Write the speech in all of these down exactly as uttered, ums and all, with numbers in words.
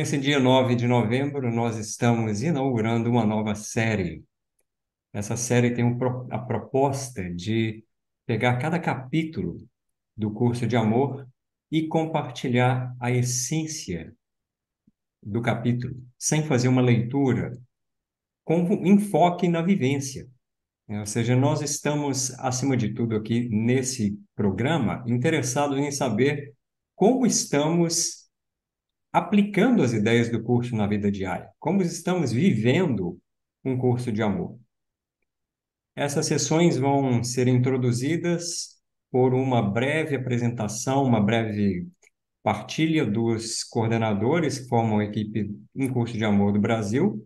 nesse dia nove de novembro, nós estamos inaugurando uma nova série. Essa série tem um pro- a proposta de pegar cada capítulo do curso de amor e compartilhar a essência do capítulo, sem fazer uma leitura, com enfoque na vivência. né? Ou seja, nós estamos, acima de tudo, aqui nesse programa, interessados em saber como estamos aplicando as ideias do curso na vida diária, como estamos vivendo um curso de amor. Essas sessões vão ser introduzidas por uma breve apresentação, uma breve partilha dos coordenadores que formam a equipe em curso de amor do Brasil,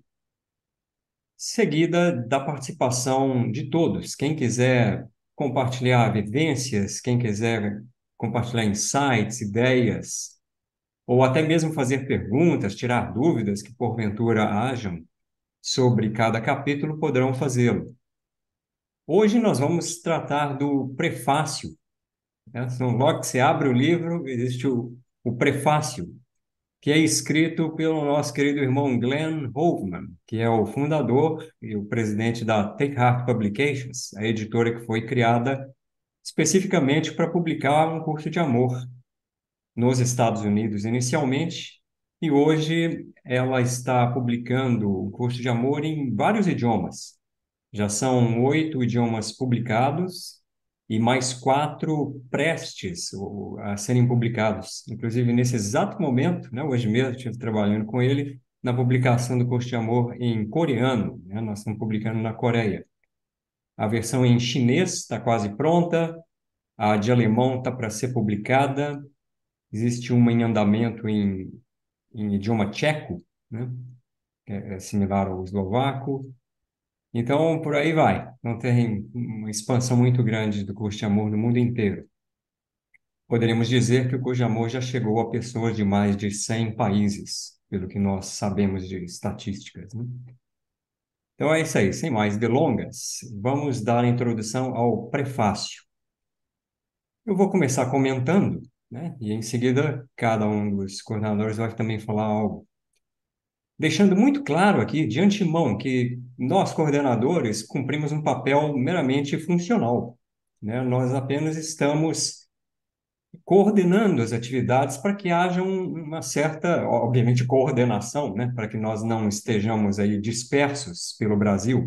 seguida da participação de todos. Quem quiser compartilhar vivências, quem quiser compartilhar insights, ideias, ou até mesmo fazer perguntas, tirar dúvidas que porventura hajam sobre cada capítulo, poderão fazê-lo. Hoje nós vamos tratar do prefácio. Né? Então, logo que você abre o livro, existe o, o prefácio, que é escrito pelo nosso querido irmão Glenn Hoffman, que é o fundador e o presidente da Take Heart Publications, a editora que foi criada especificamente para publicar um curso de amor nos Estados Unidos inicialmente, e hoje ela está publicando um curso de amor em vários idiomas. Já são oito idiomas publicados e mais quatro prestes ou, a serem publicados. Inclusive, nesse exato momento, né, hoje mesmo, estive trabalhando com ele na publicação do curso de amor em coreano. Né? Nós estamos publicando na Coreia. A versão em chinês está quase pronta, a de alemão está para ser publicada, existe uma em andamento em, em idioma tcheco, né? É, é similar ao eslovaco. Então, por aí vai. Então, tem uma expansão muito grande do curso de amor no mundo inteiro. Poderíamos dizer que o curso de amor já chegou a pessoas de mais de cem países, pelo que nós sabemos de estatísticas, né? Então, é isso aí. Sem mais delongas, vamos dar a introdução ao prefácio. Eu vou começar comentando, né? E em seguida, cada um dos coordenadores vai também falar algo. Deixando muito claro aqui, de antemão, que nós, coordenadores, cumprimos um papel meramente funcional, né? Nós apenas estamos coordenando as atividades para que haja um- uma certa, obviamente, coordenação, né? Para que nós não estejamos aí dispersos pelo Brasil,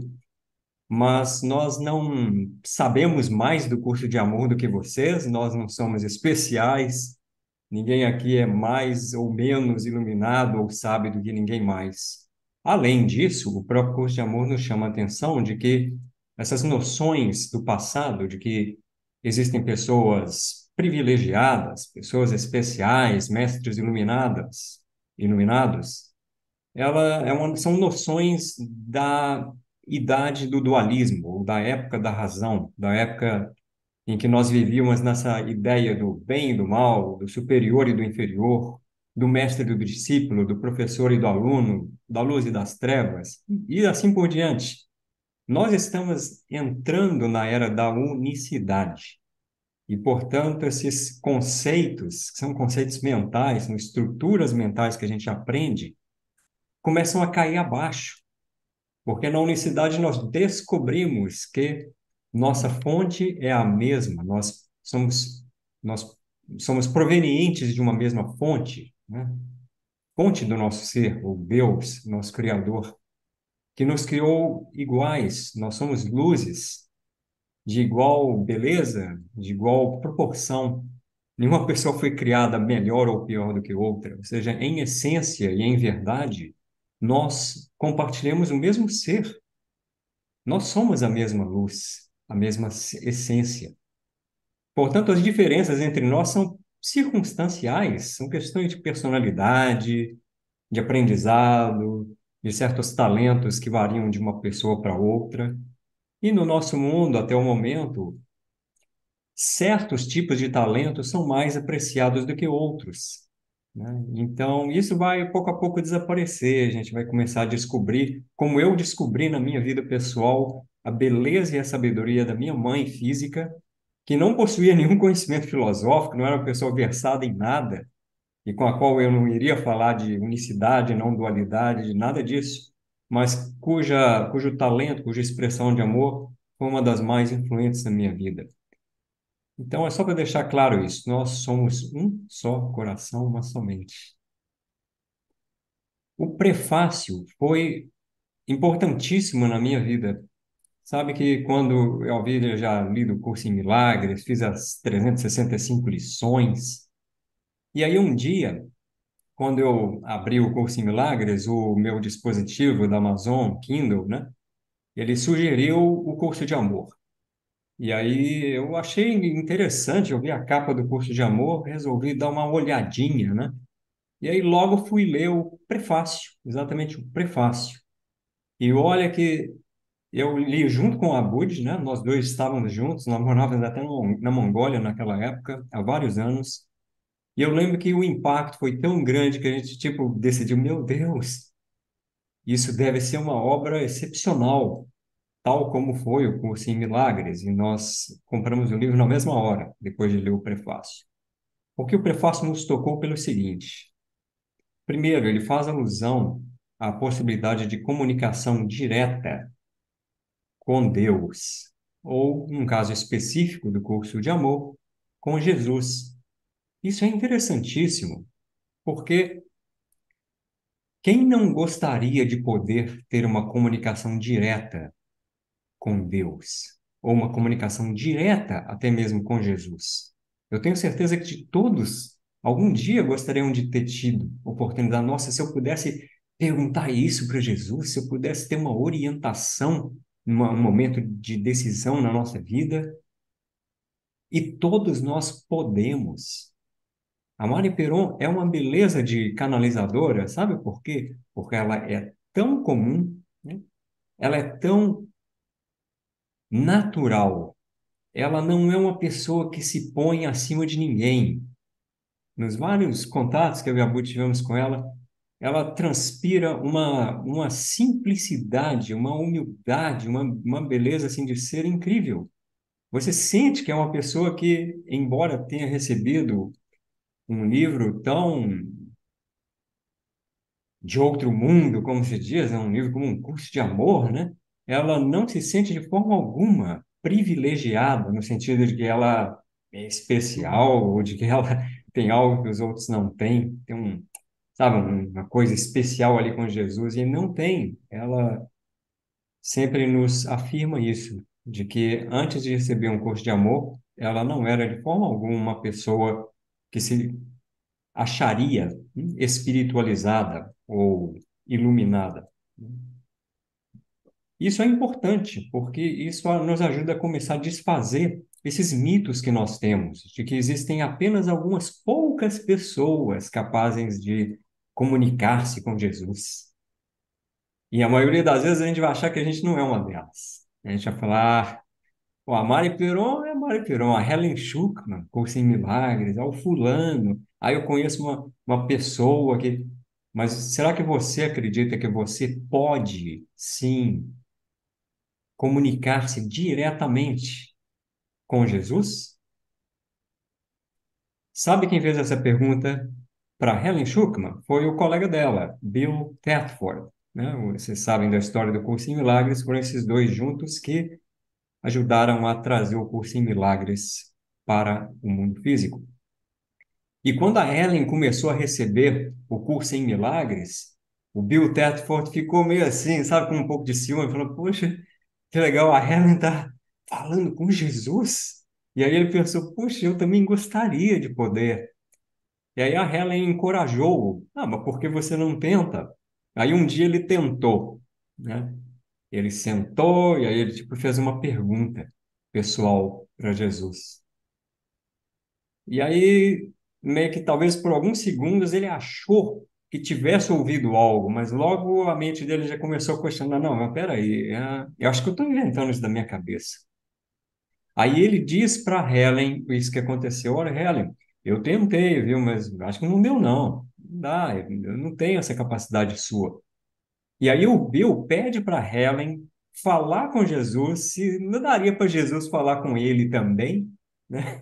mas nós não sabemos mais do curso de amor do que vocês, nós não somos especiais, ninguém aqui é mais ou menos iluminado ou sábio do que ninguém mais. Além disso, o próprio curso de amor nos chama a atenção de que essas noções do passado, de que existem pessoas privilegiadas, pessoas especiais, mestres iluminadas, iluminados, ela é uma, são noções da idade do dualismo, ou da época da razão, da época em que nós vivíamos nessa ideia do bem e do mal, do superior e do inferior, do mestre e do discípulo, do professor e do aluno, da luz e das trevas, e assim por diante. Nós estamos entrando na era da unicidade. E, portanto, esses conceitos, que são conceitos mentais, são estruturas mentais que a gente aprende, começam a cair abaixo. Porque na unicidade nós descobrimos que nossa fonte é a mesma, nós somos, nós somos provenientes de uma mesma fonte, né? Fonte do nosso ser, o Deus, nosso Criador, que nos criou iguais, nós somos luzes de igual beleza, de igual proporção. Nenhuma pessoa foi criada melhor ou pior do que outra, ou seja, em essência e em verdade, nós compartilhamos o mesmo ser. Nós somos a mesma luz, a mesma essência. Portanto, as diferenças entre nós são circunstanciais, são questões de personalidade, de aprendizado, de certos talentos que variam de uma pessoa para outra. E no nosso mundo, até o momento, certos tipos de talentos são mais apreciados do que outros, né? Então, isso vai pouco a pouco desaparecer. A gente vai começar a descobrir, como eu descobri na minha vida pessoal, a beleza e a sabedoria da minha mãe física, que não possuía nenhum conhecimento filosófico, não era uma pessoa versada em nada, e com a qual eu não iria falar de unicidade, não dualidade, de nada disso, mas cuja, cujo talento, cuja expressão de amor foi uma das mais influentes na minha vida. Então, é só para deixar claro isso: nós somos um só coração, uma só mente. O prefácio foi importantíssimo na minha vida. Sabe que quando eu havia já lido o curso em Milagres, fiz as trezentas e sessenta e cinco lições, e aí um dia, quando eu abri o curso em Milagres, o meu dispositivo da Amazon, Kindle, né, ele sugeriu o curso de amor. E aí eu achei interessante, eu vi a capa do curso de amor, resolvi dar uma olhadinha, né? E aí logo fui ler o prefácio, exatamente o prefácio. E olha que eu li junto com o Abud, né? Nós dois estávamos juntos, nós morávamos até no- na Mongólia naquela época, há vários anos. E eu lembro que o impacto foi tão grande que a gente, tipo, decidiu, meu Deus, isso deve ser uma obra excepcional, tal como foi o curso em Milagres. E nós compramos o livro na mesma hora, depois de ler o prefácio. Porque o prefácio nos tocou pelo seguinte: primeiro, ele faz alusão à possibilidade de comunicação direta com Deus, ou, num caso específico do curso de amor, com Jesus. Isso é interessantíssimo, porque quem não gostaria de poder ter uma comunicação direta com Deus, ou uma comunicação direta até mesmo com Jesus? Eu tenho certeza que de todos, algum dia gostariam de ter tido oportunidade. Nossa, se eu pudesse perguntar isso para Jesus, se eu pudesse ter uma orientação num momento de decisão na nossa vida. E todos nós podemos. A Mari Peron é uma beleza de canalizadora, sabe por quê? Porque ela é tão comum, né? Ela é tão natural. Ela não é uma pessoa que se põe acima de ninguém. Nos vários contatos que eu e a Bu tivemos com ela, ela transpira uma, uma simplicidade, uma humildade, uma, uma beleza assim de ser incrível. Você sente que é uma pessoa que, embora tenha recebido um livro tão de outro mundo, como se diz, é um livro como um curso de amor, né? Ela não se sente de forma alguma privilegiada, no sentido de que ela é especial ou de que ela tem algo que os outros não têm, tem um, sabe, um- uma coisa especial ali com Jesus, e não tem. Ela sempre nos afirma isso, de que antes de receber um curso de amor, ela não era de forma alguma uma pessoa que se acharia hum, espiritualizada ou iluminada. Isso é importante, porque isso nos ajuda a começar a desfazer esses mitos que nós temos, de que existem apenas algumas poucas pessoas capazes de comunicar-se com Jesus. E a maioria das vezes a gente vai achar que a gente não é uma delas. A gente vai falar, ah, pô, a Mari Peron é a Mari Peron, a Helen Schucman, Curso em Milagres, é o fulano. Aí eu conheço uma, uma pessoa que... Mas será que você acredita que você pode, sim, comunicar-se diretamente com Jesus? Sabe quem fez essa pergunta para Helen Schucman? Foi o colega dela, Bill Thetford. Né? Vocês sabem da história do Curso em Milagres, foram esses dois juntos que ajudaram a trazer o Curso em Milagres para o mundo físico. E quando a Helen começou a receber o curso em Milagres, o Bill Thetford ficou meio assim, sabe, com um pouco de ciúme, falou, poxa, que legal, a Helen está falando com Jesus. E aí ele pensou, poxa, eu também gostaria de poder. E aí a Helen encorajou-o, ah, mas por que você não tenta? Aí um dia ele tentou, né? Ele sentou e aí ele tipo fez uma pergunta pessoal para Jesus. E aí meio que talvez por alguns segundos ele achou que tivesse ouvido algo, mas logo a mente dele já começou a questionar, não, mas peraí, é, eu acho que eu estou inventando isso da minha cabeça. Aí ele diz para Helen isso que aconteceu, olha, Helen, eu tentei, viu, mas acho que não deu não, não dá, eu não tenho essa capacidade sua. E aí o Bill pede para Helen falar com Jesus, se não daria para Jesus falar com ele também, né?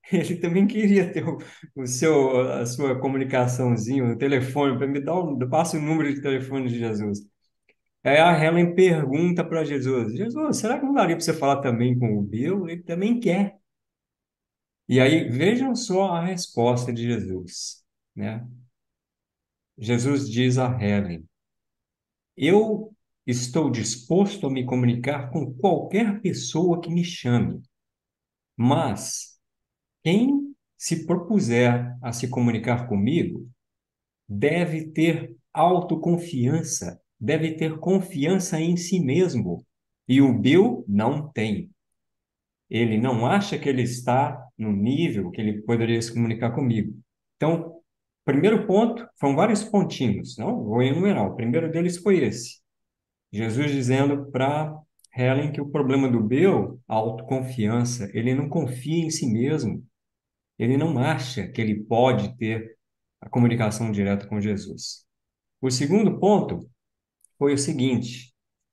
Ele também queria ter o, o seu, a sua comunicaçãozinha, o telefone, para me dar um, passa o número de telefone de Jesus. Aí a Helen pergunta para Jesus: Jesus, será que não daria para você falar também com o Bill? Ele também quer. E aí vejam só a resposta de Jesus, né? Jesus diz a Helen: eu estou disposto a me comunicar com qualquer pessoa que me chame, mas quem se propuser a se comunicar comigo deve ter autoconfiança, deve ter confiança em si mesmo. E o Bill não tem. Ele não acha que ele está no nível que ele poderia se comunicar comigo. Então, primeiro ponto, foram vários pontinhos, não vou enumerar. O primeiro deles foi esse. Jesus dizendo para Helen que o problema do Bill, a autoconfiança, ele não confia em si mesmo. Ele não acha que ele pode ter a comunicação direta com Jesus. O segundo ponto foi o seguinte: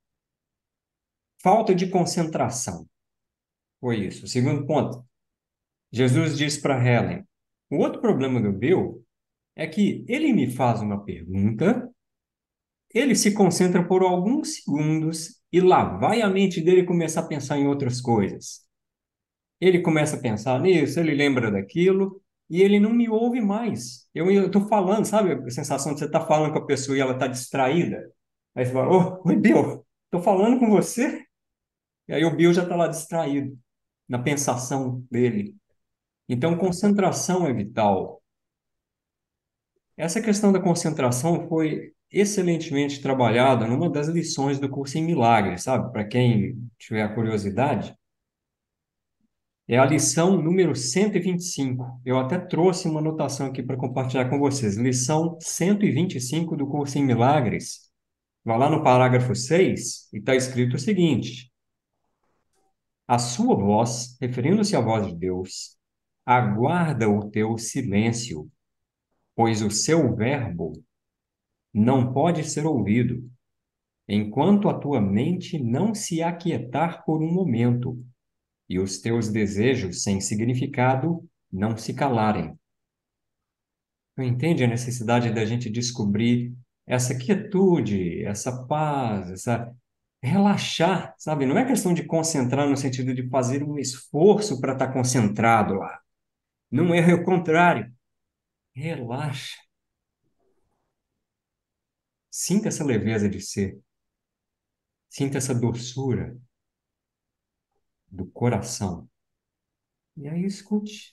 falta de concentração. Foi isso. O segundo ponto, Jesus disse para Helen: o outro problema do Bill é que ele me faz uma pergunta, ele se concentra por alguns segundos e lá vai a mente dele começar a pensar em outras coisas. Ele começa a pensar nisso, ele lembra daquilo e ele não me ouve mais. Eu estou falando, sabe a sensação de você estar falando com a pessoa e ela está distraída? Aí você fala: ô, oi, Bill, estou falando com você? E aí o Bill já está lá distraído, na pensação dele. Então, concentração é vital. Essa questão da concentração foi excelentemente trabalhada numa das lições do curso em Milagres, sabe? Para quem tiver curiosidade, é a lição número cento e vinte e cinco. Eu até trouxe uma anotação aqui para compartilhar com vocês. Lição cento e vinte e cinco do curso em Milagres. Vai lá no parágrafo seis e está escrito o seguinte: a sua voz, referindo-se à voz de Deus, aguarda o teu silêncio, pois o seu verbo não pode ser ouvido, enquanto a tua mente não se aquietar por um momento e os teus desejos sem significado não se calarem. Não entende a necessidade da gente descobrir essa quietude, essa paz, essa relaxar, sabe? Não é questão de concentrar no sentido de fazer um esforço para estar concentrado lá. Não é, é o contrário. Relaxa. Sinta essa leveza de ser. Sinta essa doçura do coração. E aí escute.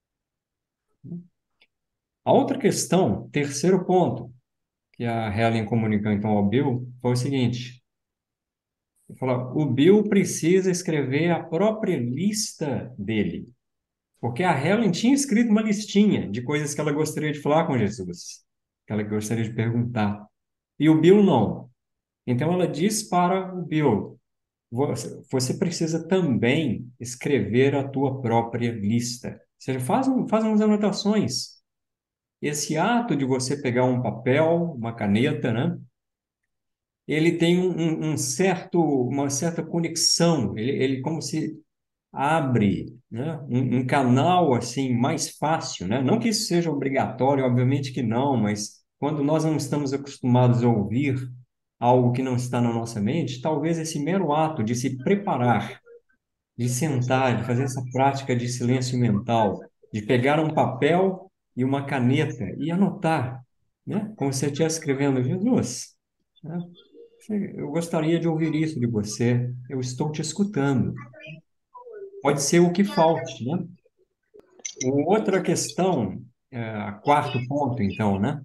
A outra questão, terceiro ponto, que a Helen comunicou então ao Bill, foi o seguinte: ele falou, o Bill precisa escrever a própria lista dele, porque a Helen tinha escrito uma listinha de coisas que ela gostaria de falar com Jesus, que ela gostaria de perguntar, e o Bill não. Então ela diz para o Bill: você, você precisa também escrever a tua própria lista. Ou seja, faz, um, faz umas anotações. Esse ato de você pegar um papel, uma caneta, né? Ele tem um, um- um certo, uma certa conexão. Ele, ele como se abre, né? Um, um canal assim mais fácil, né? Não que isso seja obrigatório, obviamente que não, mas quando nós não estamos acostumados a ouvir algo que não está na nossa mente, talvez esse mero ato de se preparar, de sentar, de fazer essa prática de silêncio mental, de pegar um papel e uma caneta e anotar, né? Como se você estivesse escrevendo: Jesus, né? Eu gostaria de ouvir isso de você. Eu estou te escutando. Pode ser o que falte, né? O- Outra questão, é, quarto ponto, então, né?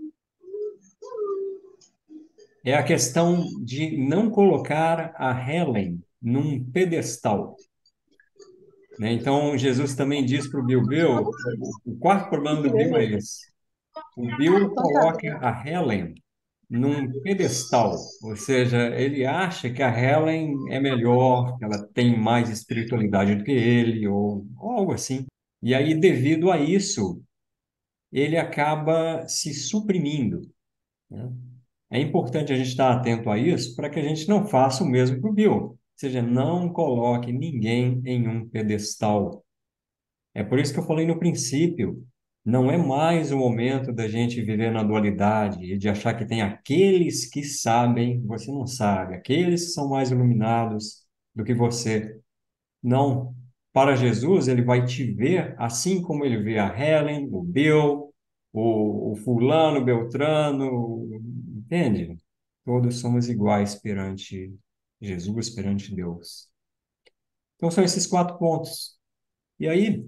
É a questão de não colocar a Helen num pedestal, né? Então, Jesus também diz para o Bill, Bill, o o quarto problema do Bill é esse. O Bill coloca a Helen num pedestal, ou seja, ele acha que a Helen é melhor, que ela tem mais espiritualidade do que ele, ou, ou algo assim. E aí, devido a isso, ele acaba se suprimindo, né? É importante a gente estar atento a isso para que a gente não faça o mesmo para o Bill. Ou seja, não coloque ninguém em um pedestal. É por isso que eu falei no princípio, não é mais o momento da gente viver na dualidade e de achar que tem aqueles que sabem, você não sabe, aqueles que são mais iluminados do que você. Não. Para Jesus, ele vai te ver assim como ele vê a Helen, o Bill, o, o fulano, o Beltrano, entende? Todos somos iguais perante Jesus, perante Deus. Então são esses quatro pontos. E aí,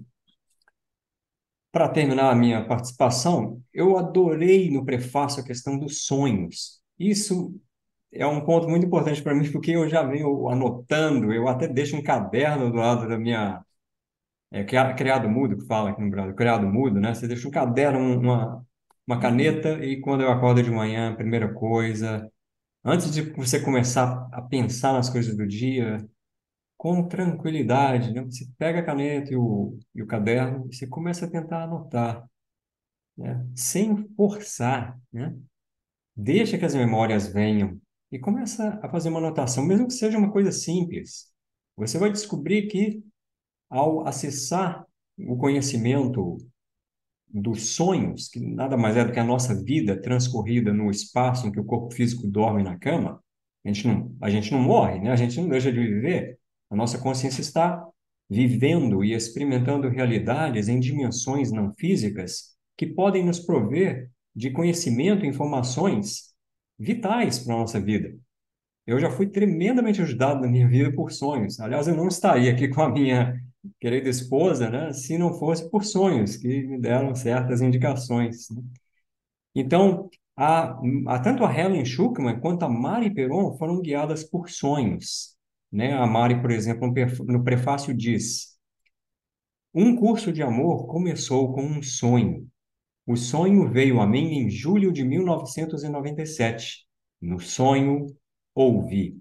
para terminar a minha participação, eu adorei no prefácio a questão dos sonhos. Isso é um ponto muito importante para mim, porque eu já venho anotando, eu até deixo um caderno do lado da minha. É cria- criado mudo que fala aqui no Brasil, criado mudo, né? Você deixa um caderno, um- uma, uma caneta, e quando eu acordo de manhã, a primeira coisa, antes de você começar a pensar nas coisas do dia, com tranquilidade, né? Você pega a caneta e o, e o caderno e você começa a tentar anotar, né? Sem forçar, né? Deixa que as memórias venham e começa a fazer uma anotação, mesmo que seja uma coisa simples. Você vai descobrir que, ao acessar o conhecimento dos sonhos, que nada mais é do que a nossa vida transcorrida no espaço em que o corpo físico dorme na cama, a gente não, a gente não morre, né? A gente não deixa de viver. A nossa consciência está vivendo e experimentando realidades em dimensões não físicas que podem nos prover de conhecimento e informações vitais para a nossa vida. Eu já fui tremendamente ajudado na minha vida por sonhos. Aliás, eu não estaria aqui com a minha querida esposa, né, se não fosse por sonhos que me deram certas indicações, né? Então, a, a, tanto a Helen Schucman quanto a Mari Peron foram guiadas por sonhos, né? A Mari, por exemplo, no perf- no prefácio diz: Um curso de amor começou com um sonho. O sonho veio a mim em julho de mil novecentos e noventa e sete. No sonho, ouvi.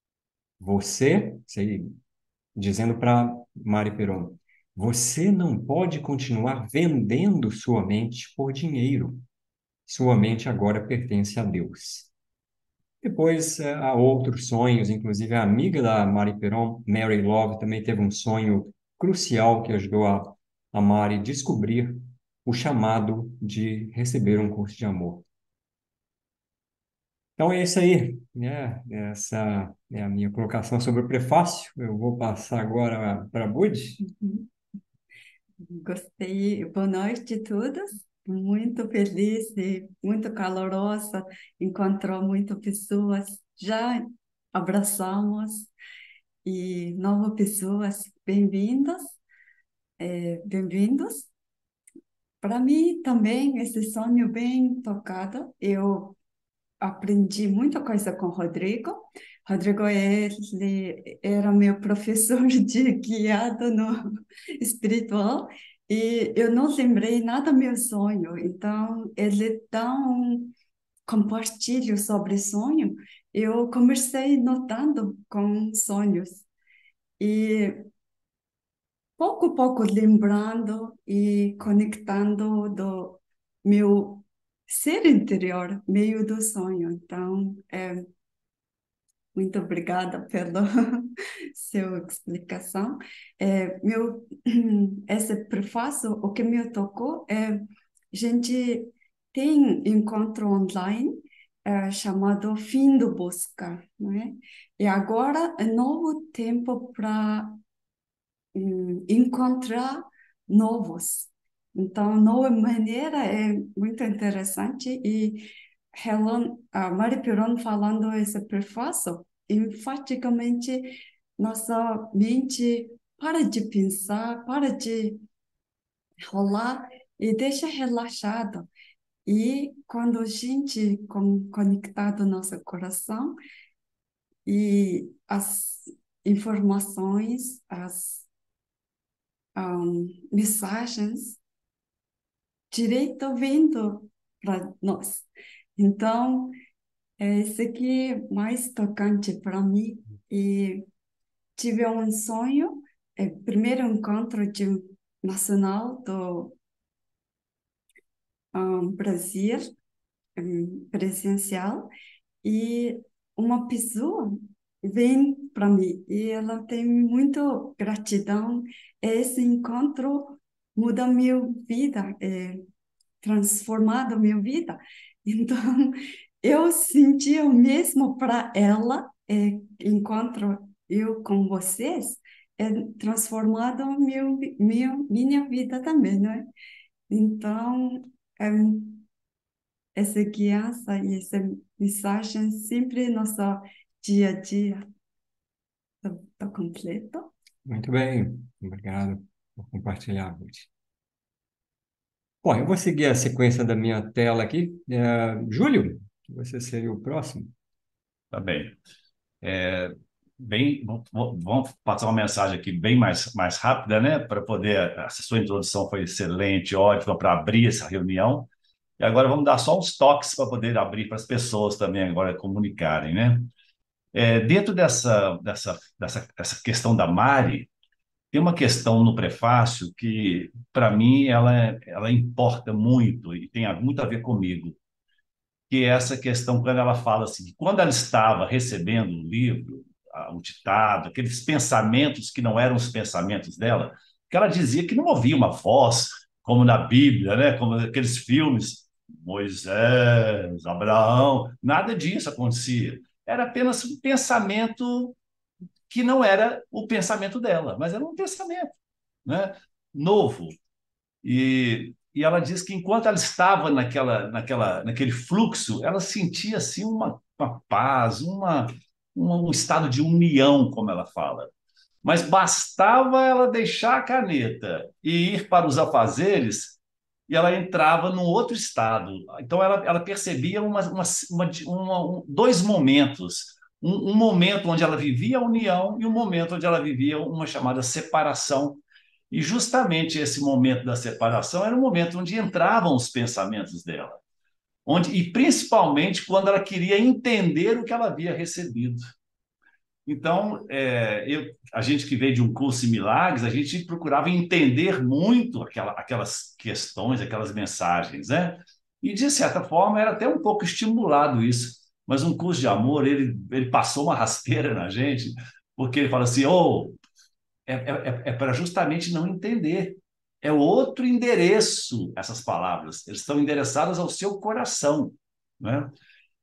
Você, sei, dizendo para Mari Peron, você não pode continuar vendendo sua mente por dinheiro. Sua mente agora pertence a Deus. Depois, eh, há outros sonhos, inclusive a amiga da Mari Peron, Mary Love, também teve um sonho crucial que ajudou a, a Mari a descobrir o chamado de receber um curso de amor. Então é isso aí, né? Essa é a minha colocação sobre o prefácio. Eu vou passar agora para a Bud. Uhum. Gostei. Boa noite a todos. Muito feliz e muito calorosa. Encontrou muitas pessoas. Já abraçamos e novas pessoas. Bem-vindas, eh, bem-vindos. Para mim também esse sonho bem tocado. Eu aprendi muita coisa com o Rodrigo. Rodrigo, ele era meu professor de guiado no espiritual e eu não lembrei nada do meu sonho. Então, ele dá um compartilho sobre sonho. Eu comecei notando com sonhos e pouco a pouco lembrando e conectando do meu ser interior, meio do sonho. Então, é, muito obrigada pela sua explicação. É, meu, esse prefácio, o que me tocou é, a gente tem encontro online é, chamado Fim do Busca, não é? E agora é novo tempo para hum, encontrar novos. Então, nova maneira é muito interessante e Helen, a Mari Piron falando esse prefácio, enfaticamente nossa mente para de pensar, para de rolar e deixa relaxado. E quando a gente com, conectado nosso coração e as informações, as um, mensagens direito vindo para nós. Então, é isso aqui mais tocante para mim. E tive um sonho, é, primeiro encontro de nacional do um, Brasil, um, presencial, e uma pessoa vem para mim e ela tem muito gratidão a esse encontro muda minha vida, é, transformado minha vida. Então, eu senti o mesmo para ela, é, encontro eu com vocês, é transformado meu, minha, minha vida também, não é? Então, é, essa guiança e essa mensagem sempre no nosso dia a dia. Está completo? Muito bem, obrigado por compartilhar, Ruth. Bom, eu vou seguir a sequência da minha tela aqui. É, Júlio, você seria o próximo. Tá bem. É, bem, vamos vamos passar uma mensagem aqui bem mais, mais rápida, né? Para poder. Essa sua introdução foi excelente, ótima para abrir essa reunião. E agora vamos dar só uns toques para poder abrir para as pessoas também agora comunicarem, né? É, dentro dessa, dessa, dessa, dessa questão da Mari, tem uma questão no prefácio que, para mim, ela, ela importa muito e tem muito a ver comigo, que é essa questão quando ela fala assim, que quando ela estava recebendo o livro, a- o ditado, aqueles pensamentos que não eram os pensamentos dela, que ela dizia que não ouvia uma voz, como na Bíblia, né? Como aqueles filmes, Moisés, Abraão, nada disso acontecia. Era apenas um pensamento que não era o pensamento dela, mas era um pensamento, né? Novo. E, e ela diz que enquanto ela estava naquela, naquela, naquele fluxo, ela sentia assim uma, uma paz, uma, um, um estado de união, como ela fala. Mas bastava ela deixar a caneta e ir para os afazeres, e ela entrava num outro estado. Então ela, ela percebia uma, uma, uma, uma- um- dois momentos. Um, um momento onde ela vivia a união e um momento onde ela vivia uma chamada separação. E justamente esse momento da separação era o momento onde entravam os pensamentos dela, onde e principalmente quando ela queria entender o que ela havia recebido. Então, é, eu, a gente que veio de um curso em milagres, a gente procurava entender muito aquela, aquelas questões, aquelas mensagens, né? E, de certa forma, era até um pouco estimulado isso. Mas um curso de amor, ele, ele passou uma rasteira na gente, porque ele fala assim, oh, é, é, é para justamente não entender. É outro endereço, essas palavras. Eles estão endereçadas ao seu coração, né?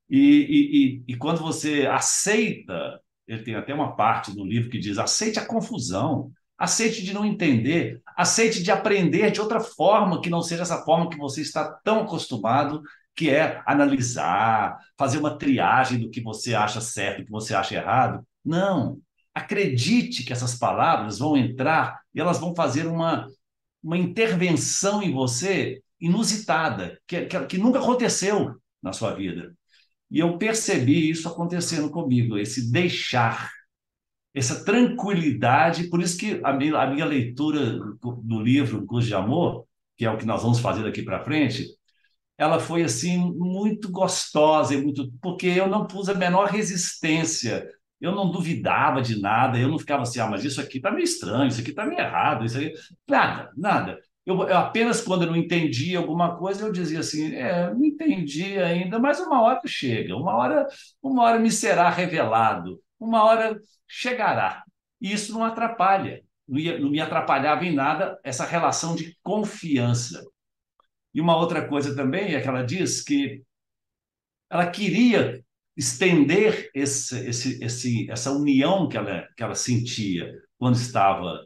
E, e, e, e quando você aceita, ele tem até uma parte do livro que diz: aceite a confusão, aceite de não entender, aceite de aprender de outra forma que não seja essa forma que você está tão acostumado, que é analisar, fazer uma triagem do que você acha certo, do que você acha errado. Não. Acredite que essas palavras vão entrar e elas vão fazer uma, uma intervenção em você inusitada, que, que, que nunca aconteceu na sua vida. E eu percebi isso acontecendo comigo, esse deixar, essa tranquilidade. Por isso que a minha, a minha leitura do livro Curso de Amor, que é o que nós vamos fazer daqui para frente, ela foi assim muito gostosa e muito, porque eu não pus a menor resistência. Eu não duvidava de nada, eu não ficava assim, ah, mas isso aqui está meio estranho, isso aqui está meio errado, isso aqui... Nada, nada. Eu, eu apenas quando eu não entendia alguma coisa, eu dizia assim, é, não entendi ainda, mas uma hora chega, uma hora, uma hora me será revelado, uma hora chegará. E isso não atrapalha, não, ia, não me atrapalhava em nada essa relação de confiança. E uma outra coisa também é que ela diz que ela queria estender esse, esse, esse, essa união que ela, que ela sentia quando estava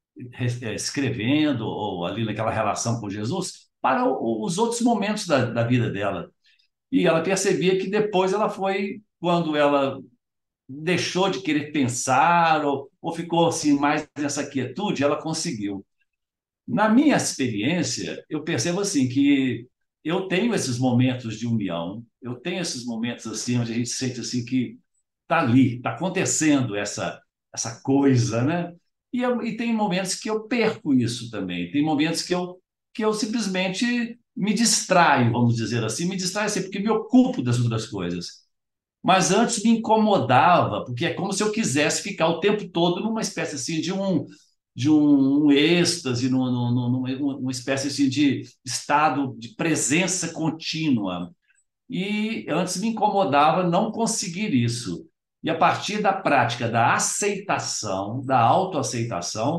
escrevendo ou ali naquela relação com Jesus para os outros momentos da, da vida dela. E ela percebia que depois ela foi, quando ela deixou de querer pensar ou, ou ficou assim mais nessa quietude, ela conseguiu. Na minha experiência, eu percebo assim que eu tenho esses momentos de união, eu tenho esses momentos assim onde a gente sente assim que está ali, está acontecendo essa essa coisa, né? E, eu, e tem momentos que eu perco isso também. Tem momentos que eu que eu simplesmente me distraio, vamos dizer assim, me distraio assim porque me ocupo das outras coisas. Mas antes me incomodava, porque é como se eu quisesse ficar o tempo todo numa espécie assim de um de um, um êxtase, num, num, numa, uma espécie assim, de estado de presença contínua. E antes me incomodava não conseguir isso. E a partir da prática da aceitação, da autoaceitação,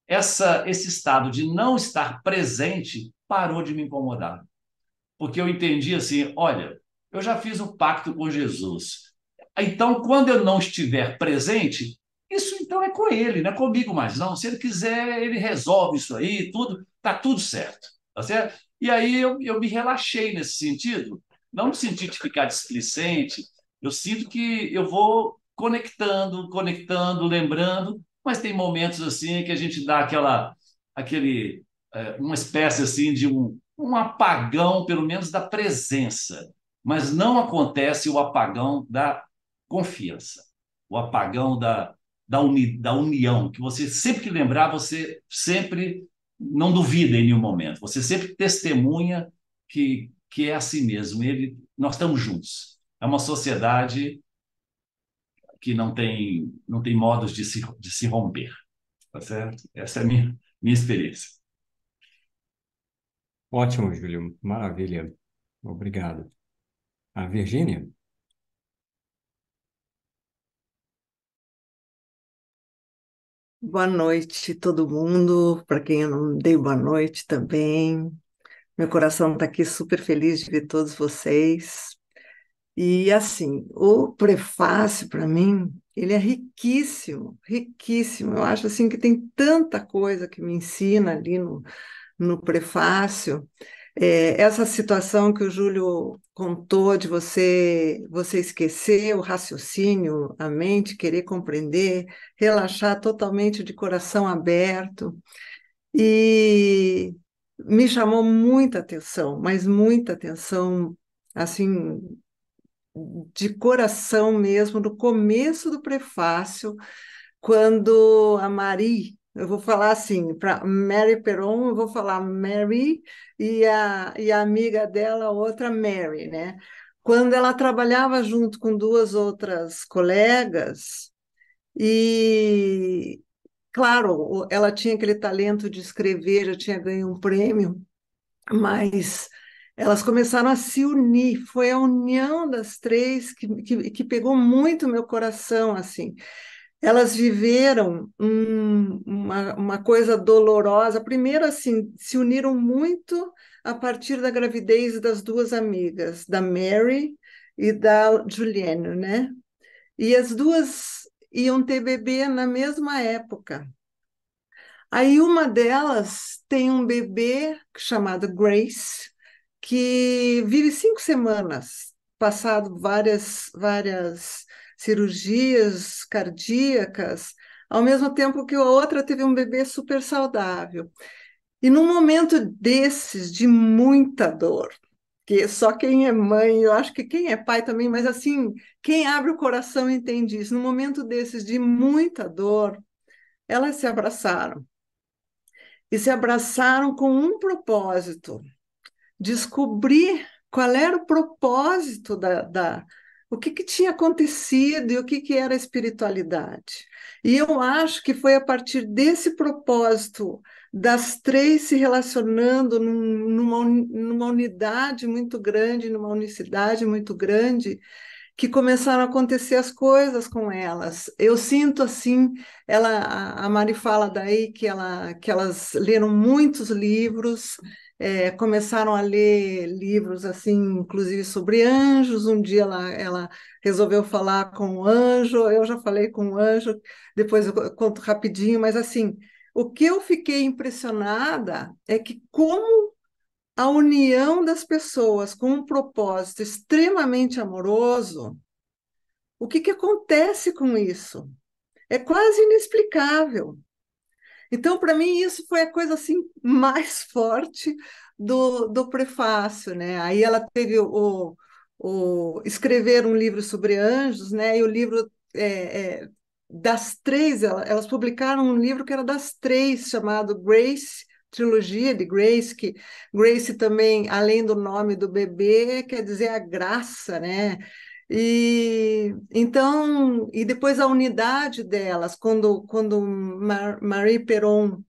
essa, esse estado de não estar presente parou de me incomodar. Porque eu entendi assim, olha, eu já fiz o pacto com Jesus. Então, quando eu não estiver presente, isso então é com ele, não é comigo mais não. Se ele quiser, ele resolve isso aí, tudo, tá tudo certo, tá certo? E aí eu, eu me relaxei nesse sentido, não no sentido de ficar displicente, eu sinto que eu vou conectando, conectando, lembrando, mas tem momentos assim que a gente dá aquela, aquele, é, uma espécie assim de um, um apagão, pelo menos da presença, mas não acontece o apagão da confiança, o apagão da, da, uni, da união, que você sempre que lembrar, você sempre não duvida em nenhum momento, você sempre testemunha que, que é assim mesmo, ele, nós estamos juntos. É uma sociedade que não tem, não tem modos de se, de se romper, tá certo? Essa é a minha, minha experiência. Ótimo, Júlio. Maravilha. Obrigado. A Virgínia? Boa noite, todo mundo. Para quem eu não dei boa noite também. Meu coração está aqui super feliz de ver todos vocês. E assim, o prefácio para mim, ele é riquíssimo, riquíssimo. Eu acho assim que tem tanta coisa que me ensina ali no, no prefácio. É, essa situação que o Júlio contou de você, você esquecer o raciocínio, a mente, querer compreender, relaxar totalmente de coração aberto. E me chamou muita atenção, mas muita atenção, assim, de coração mesmo, no começo do prefácio, quando a Marie, eu vou falar assim, para Mary Peron, eu vou falar Mary e a, e a amiga dela, a outra Mary, né? Quando ela trabalhava junto com duas outras colegas, e, claro, ela tinha aquele talento de escrever, já tinha ganho um prêmio, mas elas começaram a se unir. Foi a união das três que, que, que pegou muito meu coração, assim. Elas viveram um- uma, uma coisa dolorosa. Primeiro, assim, se uniram muito a partir da gravidez das duas amigas, da Mary e da Julienne, né? E as duas iam ter bebê na mesma época. Aí uma delas tem um bebê chamado Grace, que vive cinco semanas, passado várias, várias cirurgias cardíacas, ao mesmo tempo que a outra teve um bebê super saudável. E num momento desses, de muita dor, que só quem é mãe, eu acho que quem é pai também, mas assim, quem abre o coração entende isso. Num momento desses, de muita dor, elas se abraçaram. E se abraçaram com um propósito: descobrir qual era o propósito da, da o que, que tinha acontecido e o que, que era a espiritualidade. E eu acho que foi a partir desse propósito, das três se relacionando num- numa, uni- numa unidade muito grande, numa unicidade muito grande, que começaram a acontecer as coisas com elas. Eu sinto assim, ela, a a Mari fala daí que, ela, que elas leram muitos livros, é, começaram a ler livros assim, inclusive sobre anjos. Um dia ela, ela resolveu falar com um anjo, eu já falei com um anjo, depois eu conto rapidinho, mas assim, o que eu fiquei impressionada é que como a união das pessoas com um propósito extremamente amoroso, o que que acontece com isso? É quase inexplicável. Então, para mim, isso foi a coisa assim mais forte do, do prefácio, né? Aí ela teve o, o escrever um livro sobre anjos, né? E o livro é, é, das três, ela- elas publicaram um livro que era das três, chamado Grace, Trilogia de Grace, que Grace também, além do nome do bebê, quer dizer a graça, né? E então, e depois a unidade delas, quando, quando Mar- Marie Perron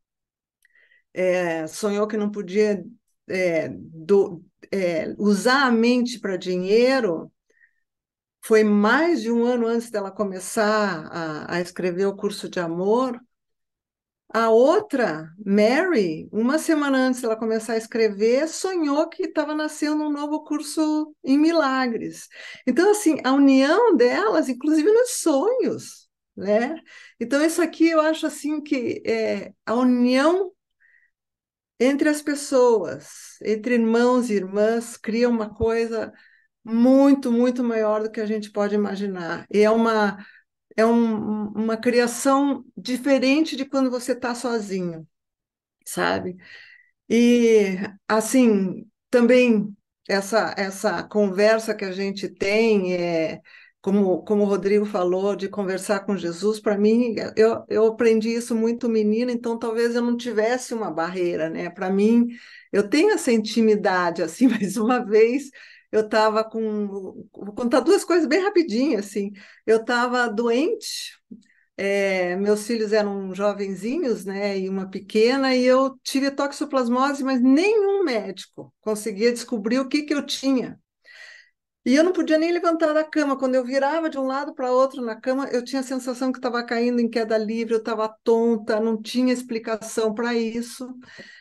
é, sonhou que não podia é, do- é, usar a mente para dinheiro, foi mais de um ano antes dela começar a, a escrever o curso de amor. A outra, Mary, uma semana antes dela começar a escrever, sonhou que estava nascendo um novo curso em milagres. Então, assim, a união delas, inclusive nos sonhos, né? Então, isso aqui eu acho assim que é, a união entre as pessoas, entre irmãos e irmãs, cria uma coisa muito, muito maior do que a gente pode imaginar. E é uma, é um- uma criação diferente de quando você está sozinho, sabe? E assim, também essa essa conversa que a gente tem é como como o Rodrigo falou de conversar com Jesus, para mim eu, eu aprendi isso muito menina, então talvez eu não tivesse uma barreira, né? Para mim eu tenho essa intimidade assim, mas uma vez eu estava com vou contar duas coisas bem rapidinho assim. Eu estava doente, é, meus filhos eram jovenzinhos, né, e uma pequena, e eu tive toxoplasmose, mas nenhum médico conseguia descobrir o que que eu tinha. E eu não podia nem levantar da cama. Quando eu virava de um lado para outro na cama, eu tinha a sensação que estava caindo em queda livre, eu estava tonta, não tinha explicação para isso.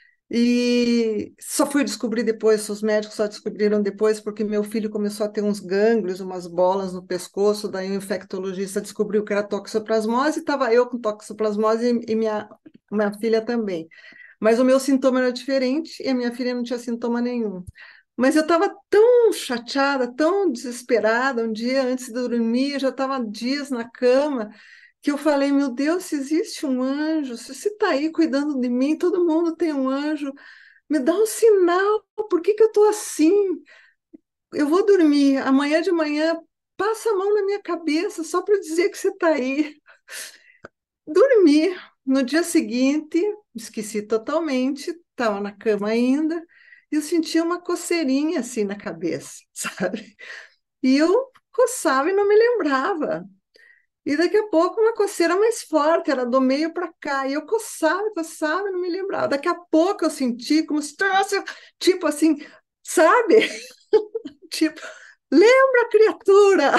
E só fui descobrir depois, os médicos só descobriram depois, porque meu filho começou a ter uns gânglios, umas bolas no pescoço, daí o infectologista descobriu que era toxoplasmose, e estava eu com toxoplasmose e minha, minha filha também. Mas o meu sintoma era diferente e a minha filha não tinha sintoma nenhum. Mas eu estava tão chateada, tão desesperada, um dia antes de dormir, eu já estava dias na cama, que eu falei, meu Deus, se existe um anjo, se você está aí cuidando de mim, todo mundo tem um anjo, me dá um sinal, por que que eu estou assim? Eu vou dormir, amanhã de manhã, passa a mão na minha cabeça só para dizer que você está aí. Dormi. No dia seguinte, esqueci totalmente, estava na cama ainda, e eu sentia uma coceirinha assim na cabeça, sabe? E eu coçava e não me lembrava. E daqui a pouco uma coceira mais forte, era do meio para cá. E eu coçava, coçava e não me lembrava. Daqui a pouco eu senti como se tivesse, tipo assim, sabe? Tipo, lembra, criatura!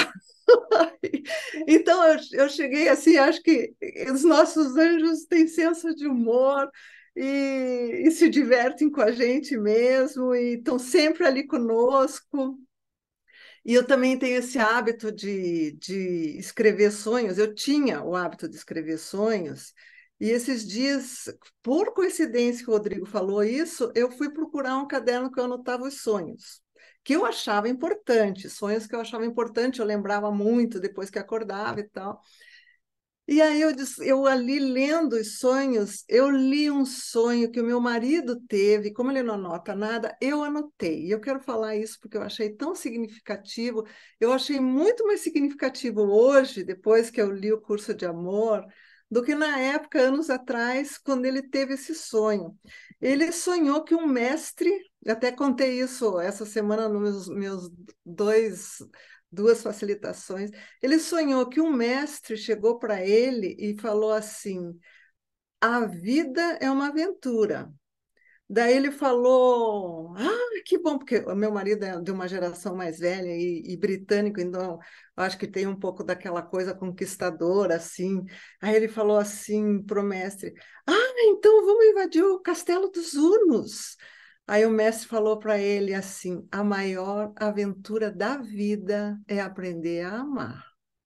Então eu, eu cheguei assim, acho que os nossos anjos têm senso de humor e, e se divertem com a gente mesmo e estão sempre ali conosco. E eu também tenho esse hábito de, de escrever sonhos. Eu tinha o hábito de escrever sonhos, e esses dias, por coincidência que o Rodrigo falou isso, eu fui procurar um caderno que eu anotava os sonhos, que eu achava importante, sonhos que eu achava importante, eu lembrava muito depois que acordava e tal. E aí eu, disse- eu ali lendo os sonhos, eu li um sonho que o meu marido teve, como ele não anota nada, eu anotei. E eu quero falar isso porque eu achei tão significativo. Eu achei muito mais significativo hoje, depois que eu li o curso de amor, do que na época, anos atrás, quando ele teve esse sonho. Ele sonhou que um mestre, até contei isso essa semana nos meus, meus dois, duas facilitações. Ele sonhou que um mestre chegou para ele e falou assim: a vida é uma aventura. Daí ele falou: ah, que bom, porque o meu marido é de uma geração mais velha e, e britânico, então eu acho que tem um pouco daquela coisa conquistadora, assim. Aí ele falou assim para o mestre: ah, então vamos invadir o castelo dos Hunos. Aí o mestre falou para ele assim: a maior aventura da vida é aprender a amar.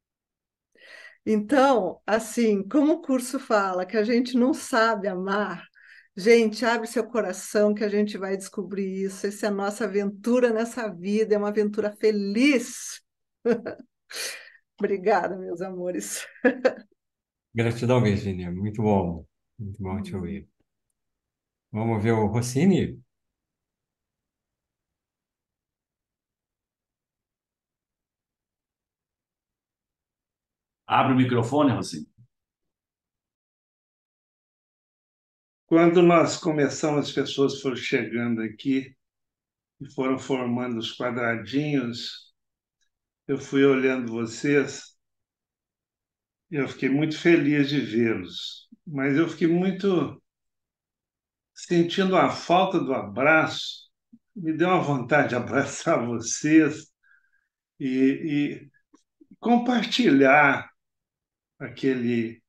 Então, assim, como o curso fala que a gente não sabe amar, gente, abre seu coração que a gente vai descobrir isso. Essa é a nossa aventura nessa vida, é uma aventura feliz. Obrigada, meus amores. Gratidão, Virginia. Muito bom. Muito bom te ouvir. Vamos ver o Rossini? Abre o microfone, Rocinho. Quando nós começamos, as pessoas foram chegando aqui e foram formando os quadradinhos, eu fui olhando vocês e eu fiquei muito feliz de vê-los, mas eu fiquei muito sentindo a falta do abraço, me deu uma vontade de abraçar vocês e, e compartilhar aquele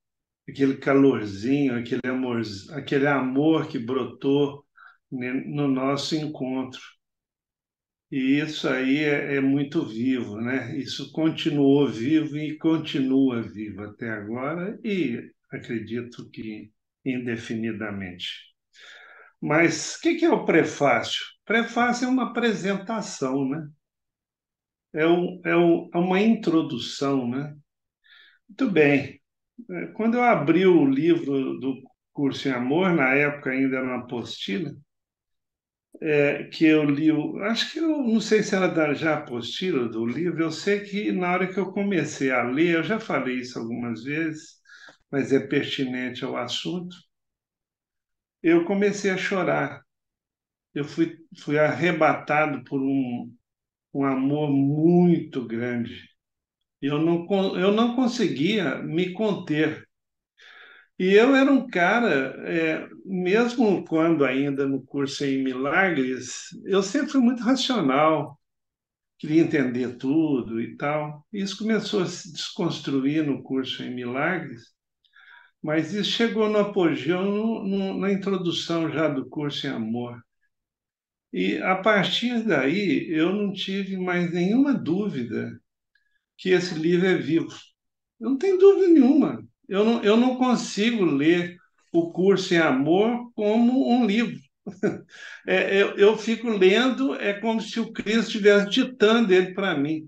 aquele calorzinho, aquele amor, aquele amor que brotou no nosso encontro. E isso aí é, é muito vivo, né? Isso continuou vivo e continua vivo até agora e acredito que indefinidamente. Mas o que que é o prefácio? Prefácio é uma apresentação, né? É, um, é, um, é uma introdução, né? Muito bem. É, Quando eu abri o livro do Curso em Amor, na época ainda era uma apostila, é, que eu li, o- acho que eu não sei se era da já apostila do livro, eu sei que na hora que eu comecei a ler, eu já falei isso algumas vezes, mas é pertinente ao assunto, eu comecei a chorar. Eu fui, fui arrebatado por um, um amor muito grande. Eu não, con- eu não conseguia me conter. E eu era um cara, é, mesmo quando ainda no curso em Milagres, eu sempre fui muito racional, queria entender tudo e tal. Isso começou a se desconstruir no curso em Milagres, mas isso chegou no apogeu no- no- na introdução já do curso em Amor. E a partir daí eu não tive mais nenhuma dúvida que esse livro é vivo. Eu não tenho dúvida nenhuma. Eu não, eu não consigo ler o Curso em Amor como um livro. É, eu, eu fico lendo, é como se o Cristo estivesse ditando ele para mim.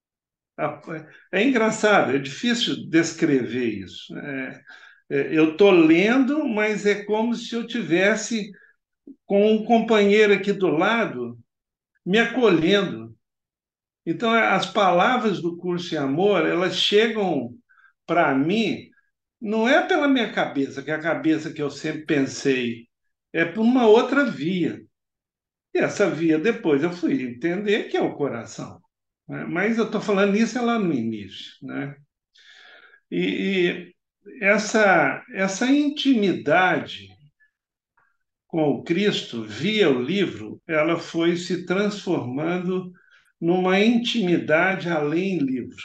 É engraçado, é difícil descrever isso. É, é, eu estou lendo, mas é como se eu tivesse com um companheiro aqui do lado me acolhendo. Então, as palavras do Curso em Amor, elas chegam para mim, não é pela minha cabeça, que é a cabeça que eu sempre pensei, é por uma outra via. E essa via depois eu fui entender que é o coração, né? Mas eu estou falando isso é lá no início, né? E, e essa, essa intimidade com o Cristo, via o livro, ela foi se transformando numa intimidade além livro.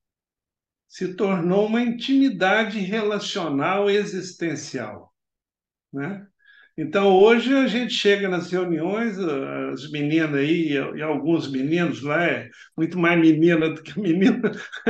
Se tornou uma intimidade relacional existencial, né? Então, hoje a gente chega nas reuniões, as meninas aí, e alguns meninos lá, é muito mais menina do que menina.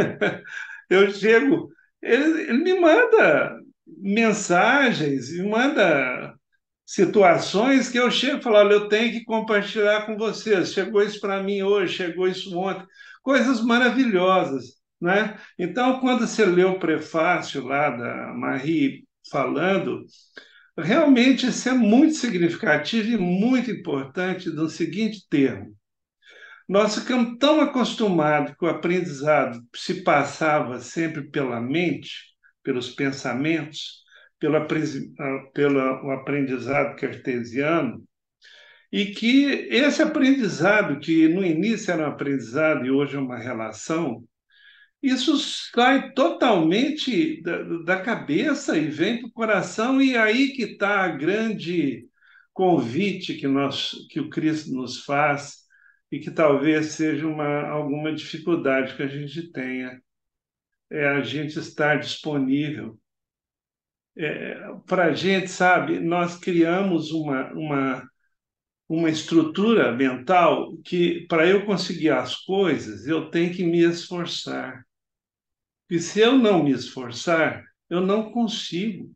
Eu chego, ele, ele me manda mensagens, me manda situações que eu chego e falo, olha, eu tenho que compartilhar com vocês. Chegou isso para mim hoje, chegou isso ontem. Coisas maravilhosas, né? Então, quando você lê o prefácio lá da Marie falando, realmente isso é muito significativo e muito importante no seguinte termo. Nós ficamos tão acostumados que o aprendizado se passava sempre pela mente, pelos pensamentos, pelo, apre- ah, pelo aprendizado cartesiano, e que esse aprendizado, que no início era um aprendizado e hoje é uma relação, isso sai totalmente da, da cabeça e vem para o coração, e aí que está a grande convite que, nós, que o Cristo nos faz, e que talvez seja uma, alguma dificuldade que a gente tenha, é a gente estar disponível. É, para a gente, sabe, nós criamos uma, uma, uma estrutura mental que, para eu conseguir as coisas, eu tenho que me esforçar. E se eu não me esforçar, eu não consigo.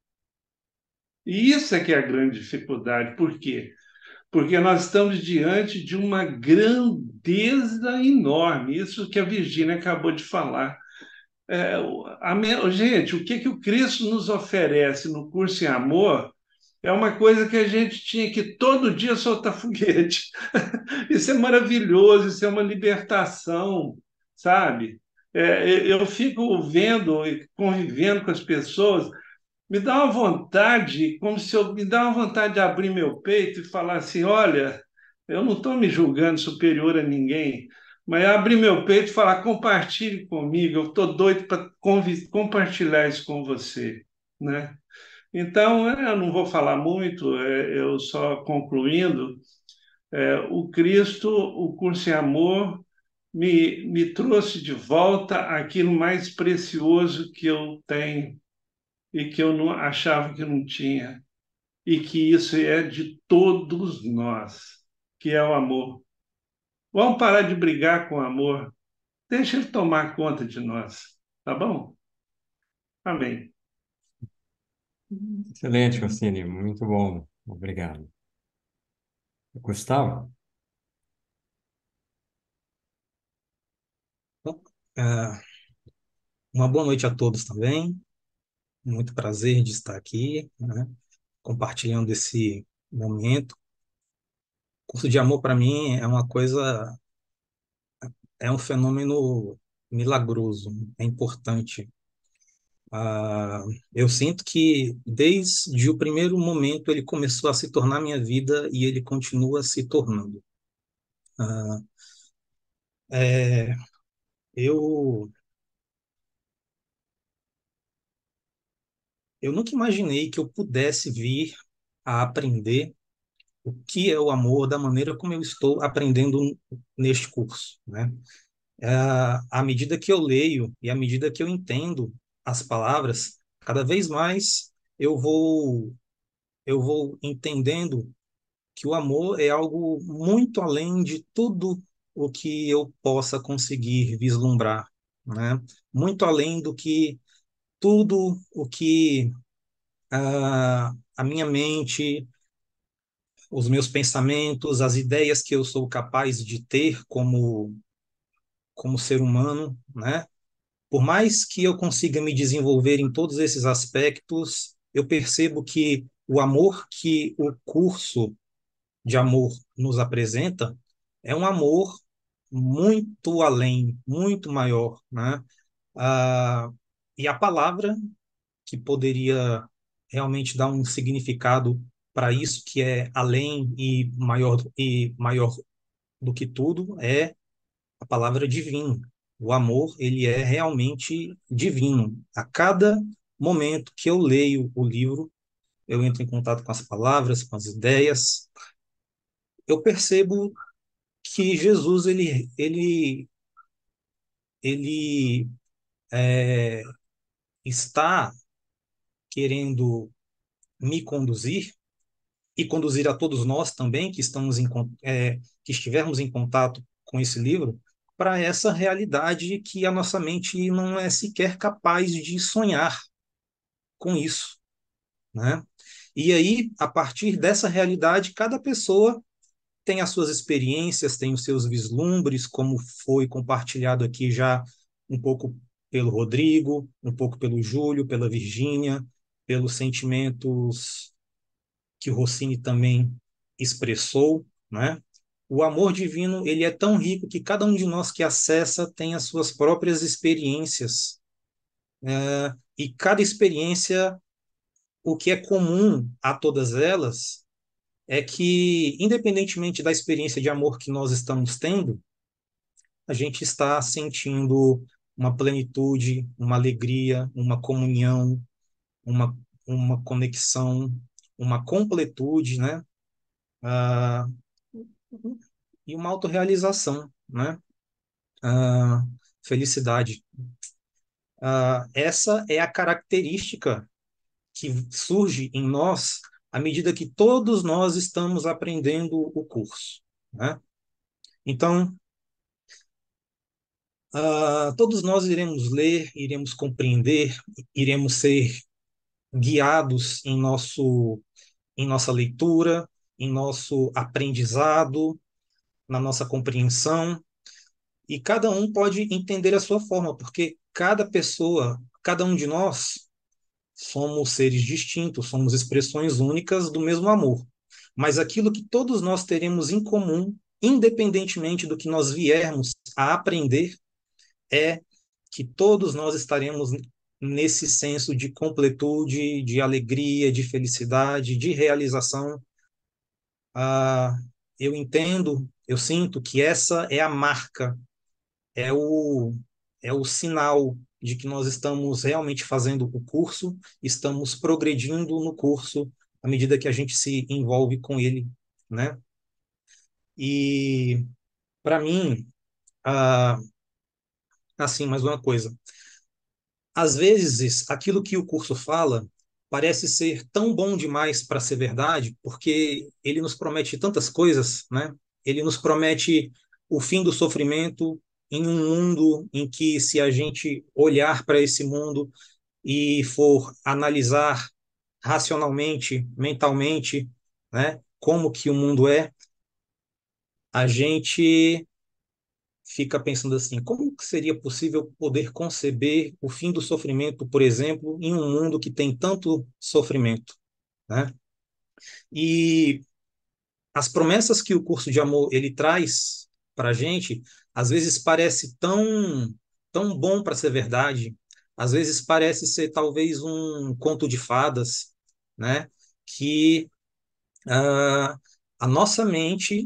E isso é que é a grande dificuldade. Por quê? Porque nós estamos diante de uma grandeza enorme. Isso que a Virgínia acabou de falar. É, a, me- gente, o que, que o Cristo nos oferece no curso em amor é uma coisa que a gente tinha que todo dia soltar foguete. Isso é maravilhoso, isso é uma libertação, sabe? É, eu fico vendo e convivendo com as pessoas, me dá uma vontade, como se eu me dá uma vontade de abrir meu peito e falar assim: olha, eu não estou me julgando superior a ninguém, mas abrir meu peito e falar: compartilhe comigo, eu estou doido para compartilhar isso com você, né? Então, é, eu não vou falar muito, é, eu só concluindo, é, o Cristo, o curso em amor, me, me trouxe de volta aquilo mais precioso que eu tenho e que eu não achava que não tinha, e que isso é de todos nós, que é o amor. Vamos parar de brigar com o amor. Deixa ele tomar conta de nós, tá bom? Amém. Excelente, Rossini, muito bom. Obrigado. Gustavo? Bom, ah, uma boa noite a todos também. Muito prazer de estar aqui, né, compartilhando esse momento. Curso de amor, para mim, é uma coisa, é um fenômeno milagroso, é importante. Ah, eu sinto que, desde o primeiro momento, ele começou a se tornar minha vida e ele continua se tornando. Ah, é, eu, eu nunca imaginei que eu pudesse vir a aprender o que é o amor da maneira como eu estou aprendendo neste curso, né? É, à medida que eu leio e à medida que eu entendo as palavras, cada vez mais eu vou eu vou entendendo que o amor é algo muito além de tudo o que eu possa conseguir vislumbrar, né? Muito além do que tudo o que ah, a minha mente, os meus pensamentos, as ideias que eu sou capaz de ter como como ser humano, né? Por mais que eu consiga me desenvolver em todos esses aspectos, eu percebo que o amor que o curso de amor nos apresenta é um amor muito além, muito maior, né? Ah, e a palavra que poderia realmente dar um significado para isso que é além e maior e maior do que tudo é a palavra divino. O amor, ele é realmente divino. A cada momento que eu leio o livro, eu entro em contato com as palavras, com as ideias, eu percebo que Jesus, ele, ele, ele é, está querendo me conduzir e conduzir a todos nós também que estamos em, é, que estivermos em contato com esse livro para essa realidade que a nossa mente não é sequer capaz de sonhar com isso, né? E aí, a partir dessa realidade, cada pessoa tem as suas experiências, tem os seus vislumbres, como foi compartilhado aqui já um pouco pelo Rodrigo, um pouco pelo Júlio, pela Virgínia, pelos sentimentos que o Rossini também expressou, né? O amor divino, ele é tão rico que cada um de nós que acessa tem as suas próprias experiências, né? E cada experiência, o que é comum a todas elas, é que, independentemente da experiência de amor que nós estamos tendo, a gente está sentindo uma plenitude, uma alegria, uma comunhão, uma, uma conexão, uma completude, né? Ah, e uma autorrealização, né? Ah, felicidade. Ah, essa é a característica que surge em nós à medida que todos nós estamos aprendendo o curso, né? Então, ah, todos nós iremos ler, iremos compreender, iremos ser guiados em nosso, em nossa leitura, em nosso aprendizado, na nossa compreensão, e cada um pode entender a sua forma, porque cada pessoa, cada um de nós, somos seres distintos, somos expressões únicas do mesmo amor. Mas aquilo que todos nós teremos em comum, independentemente do que nós viermos a aprender, é que todos nós estaremos nesse senso de completude, de alegria, de felicidade, de realização. Ah, eu entendo, eu sinto que essa é a marca, é o, é o sinal de que nós estamos realmente fazendo o curso, estamos progredindo no curso à medida que a gente se envolve com ele, né? E para mim, ah, assim, mais uma coisa, às vezes, aquilo que o curso fala parece ser tão bom demais para ser verdade, porque ele nos promete tantas coisas, né? Ele nos promete o fim do sofrimento em um mundo em que, se a gente olhar para esse mundo e for analisar racionalmente, mentalmente, né, como que o mundo é, a gente fica pensando assim, como que seria possível poder conceber o fim do sofrimento, por exemplo, em um mundo que tem tanto sofrimento, né? E as promessas que o curso de amor ele traz para a gente, às vezes parece tão tão bom para ser verdade, às vezes parece ser talvez um conto de fadas, né? Que ah, a nossa mente,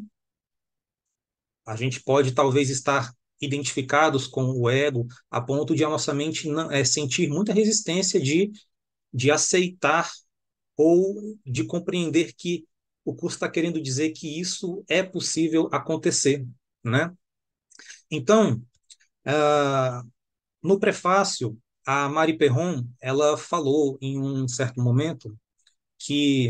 a gente pode talvez estar identificados com o ego a ponto de a nossa mente não, é, sentir muita resistência de, de aceitar ou de compreender que o curso está querendo dizer que isso é possível acontecer, né? Então, ah, no prefácio, a Mari Perron, ela falou em um certo momento que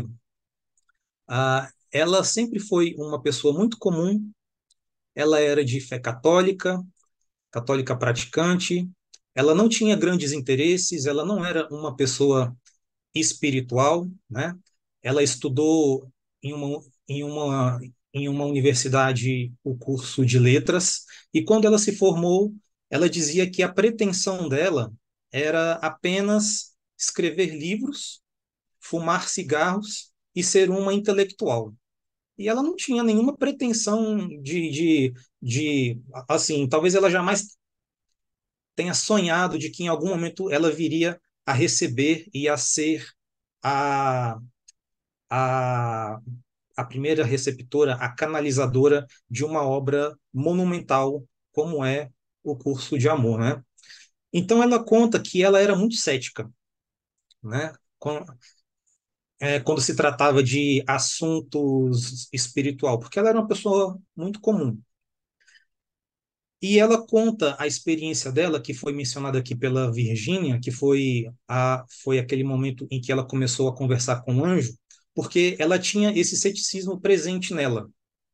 ah, ela sempre foi uma pessoa muito comum, ela era de fé católica, católica praticante, ela não tinha grandes interesses, ela não era uma pessoa espiritual, né? Ela estudou em uma, em uma, em uma universidade o curso de letras, e quando ela se formou, ela dizia que a pretensão dela era apenas escrever livros, fumar cigarros e ser uma intelectual. E ela não tinha nenhuma pretensão de, de, de, assim, talvez ela jamais tenha sonhado de que em algum momento ela viria a receber e a ser a, a, a primeira receptora, a canalizadora de uma obra monumental como é o Curso de Amor, né? Então ela conta que ela era muito cética, né? Com, é, quando se tratava de assuntos espiritual, porque ela era uma pessoa muito comum. E ela conta a experiência dela, que foi mencionada aqui pela Virgínia, que foi, a, foi aquele momento em que ela começou a conversar com o anjo, porque ela tinha esse ceticismo presente nela.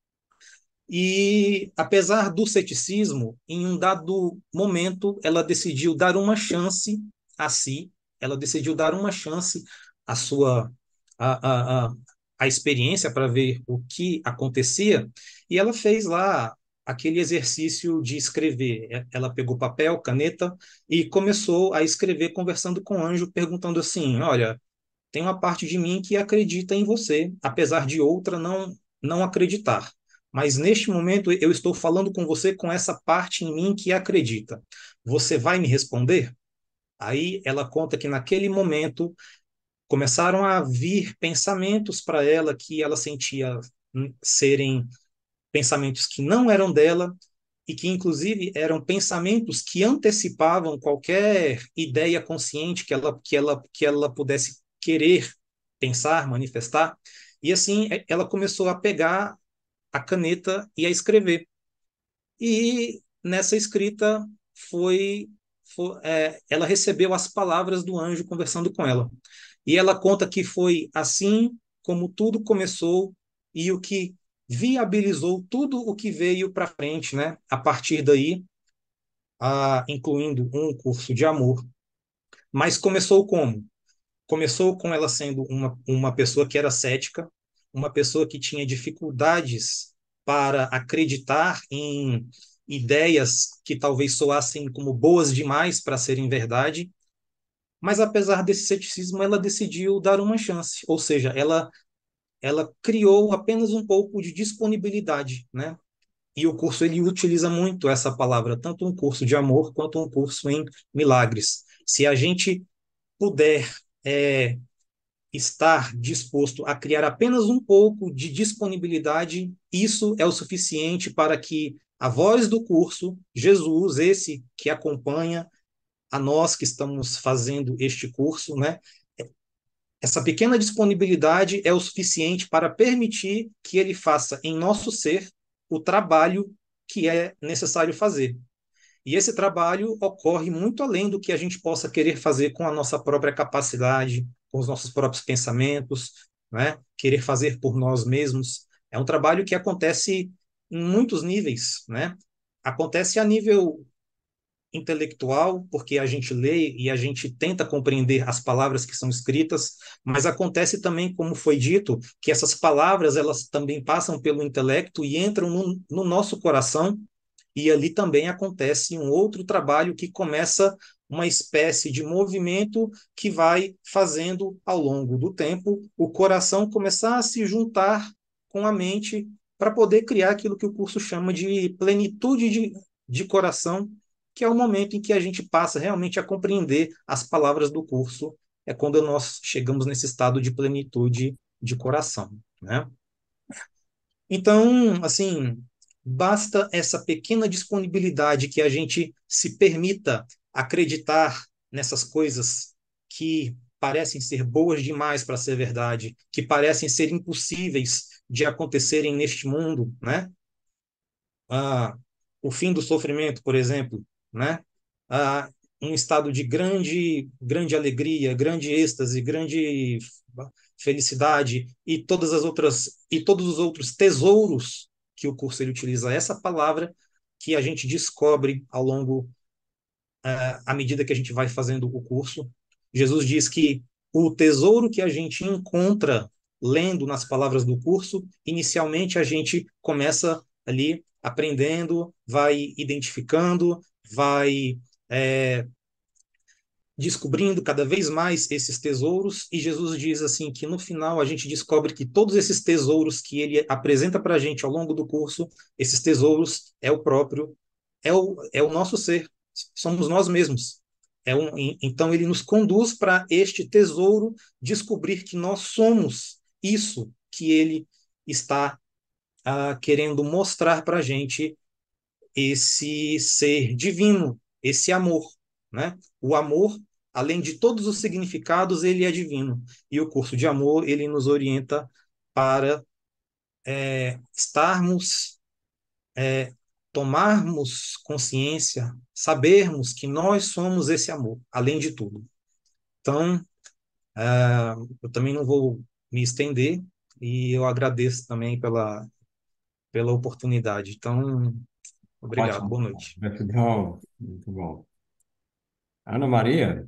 E, apesar do ceticismo, em um dado momento, ela decidiu dar uma chance a si, ela decidiu dar uma chance à sua a, a, a, a experiência para ver o que acontecia, e ela fez lá aquele exercício de escrever. Ela pegou papel, caneta e começou a escrever, conversando com o anjo, perguntando assim: olha, tem uma parte de mim que acredita em você, apesar de outra não não acreditar. Mas neste momento eu estou falando com você com essa parte em mim que acredita. Você vai me responder? Aí ela conta que naquele momento começaram a vir pensamentos para ela que ela sentia serem pensamentos que não eram dela e que inclusive eram pensamentos que antecipavam qualquer ideia consciente que ela que ela que ela pudesse querer pensar, manifestar. E assim ela começou a pegar a caneta e a escrever. E nessa escrita foi, foi é, ela recebeu as palavras do anjo conversando com ela. E ela conta que foi assim como tudo começou e o que viabilizou tudo o que veio para frente, né? A partir daí, a, incluindo um curso de amor. Mas começou como? Começou com ela sendo uma, uma pessoa que era cética, uma pessoa que tinha dificuldades para acreditar em ideias que talvez soassem como boas demais para serem verdade, mas apesar desse ceticismo, ela decidiu dar uma chance, ou seja, ela ela criou apenas um pouco de disponibilidade, né? E o curso ele utiliza muito essa palavra, tanto um curso de amor quanto um curso em milagres. Se a gente puder é, estar disposto a criar apenas um pouco de disponibilidade, isso é o suficiente para que a voz do curso, Jesus, esse que acompanha a nós que estamos fazendo este curso, né? Essa pequena disponibilidade é o suficiente para permitir que ele faça em nosso ser o trabalho que é necessário fazer. E esse trabalho ocorre muito além do que a gente possa querer fazer com a nossa própria capacidade, com os nossos próprios pensamentos, né? Querer fazer por nós mesmos. É um trabalho que acontece em muitos níveis, né? Acontece a nível intelectual, porque a gente lê e a gente tenta compreender as palavras que são escritas, mas acontece também, como foi dito, que essas palavras elas também passam pelo intelecto e entram no, no nosso coração, e ali também acontece um outro trabalho que começa uma espécie de movimento que vai fazendo, ao longo do tempo, o coração começar a se juntar com a mente para poder criar aquilo que o curso chama de plenitude de, de coração, que é o momento em que a gente passa realmente a compreender as palavras do curso, é quando nós chegamos nesse estado de plenitude de coração, né? Então, assim, basta essa pequena disponibilidade que a gente se permita acreditar nessas coisas que parecem ser boas demais para ser verdade, que parecem ser impossíveis de acontecerem neste mundo, né? Ah, o fim do sofrimento, por exemplo, né? Ah, um estado de grande, grande alegria, grande êxtase, grande felicidade e todas as outras e todos os outros tesouros que o curso ele utiliza essa palavra que a gente descobre ao longo ah, à medida que a gente vai fazendo o curso. Jesus diz que o tesouro que a gente encontra lendo nas palavras do curso, inicialmente a gente começa ali aprendendo, vai identificando, vai é, descobrindo cada vez mais esses tesouros, e Jesus diz assim que no final a gente descobre que todos esses tesouros que ele apresenta para a gente ao longo do curso, esses tesouros é o próprio, é o, é o nosso ser, somos nós mesmos. É um, então ele nos conduz para este tesouro, descobrir que nós somos isso que ele está ah, querendo mostrar para a gente, esse ser divino, esse amor, né? O amor, além de todos os significados, ele é divino. E o curso de amor, ele nos orienta para é, estarmos, é, tomarmos consciência, sabermos que nós somos esse amor, além de tudo. Então, ah, eu também não vou me estender e eu agradeço também pela, pela oportunidade. Então, obrigado, Ótimo. boa noite. Gratidão. Muito bom. Ana Maria?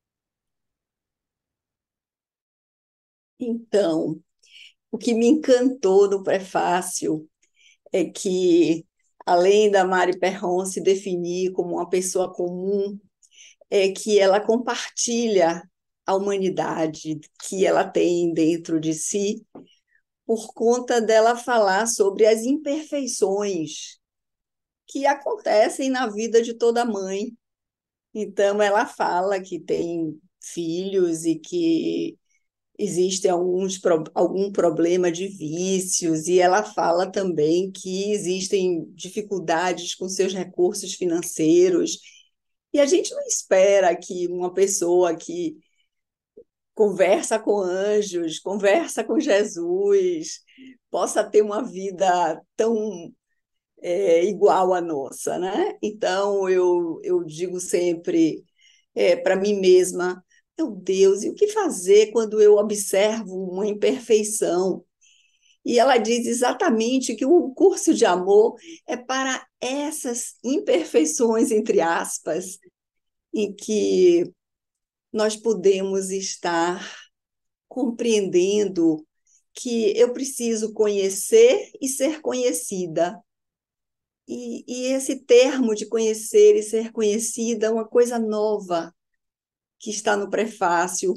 Então, o que me encantou no prefácio é que, além da Mari Perron se definir como uma pessoa comum, é que ela compartilha a humanidade que ela tem dentro de si, por conta dela falar sobre as imperfeições que acontecem na vida de toda mãe. Então, ela fala que tem filhos e que existem alguns algum problema de vícios, e ela fala também que existem dificuldades com seus recursos financeiros. E a gente não espera que uma pessoa que conversa com anjos, conversa com Jesus, possa ter uma vida tão é, igual à nossa, né? Então, eu, eu digo sempre é, para mim mesma, meu Deus, e o que fazer quando eu observo uma imperfeição? E ela diz exatamente que o curso de amor é para essas imperfeições, entre aspas, em que nós podemos estar compreendendo que eu preciso conhecer e ser conhecida. E, e esse termo de conhecer e ser conhecida é uma coisa nova que está no prefácio,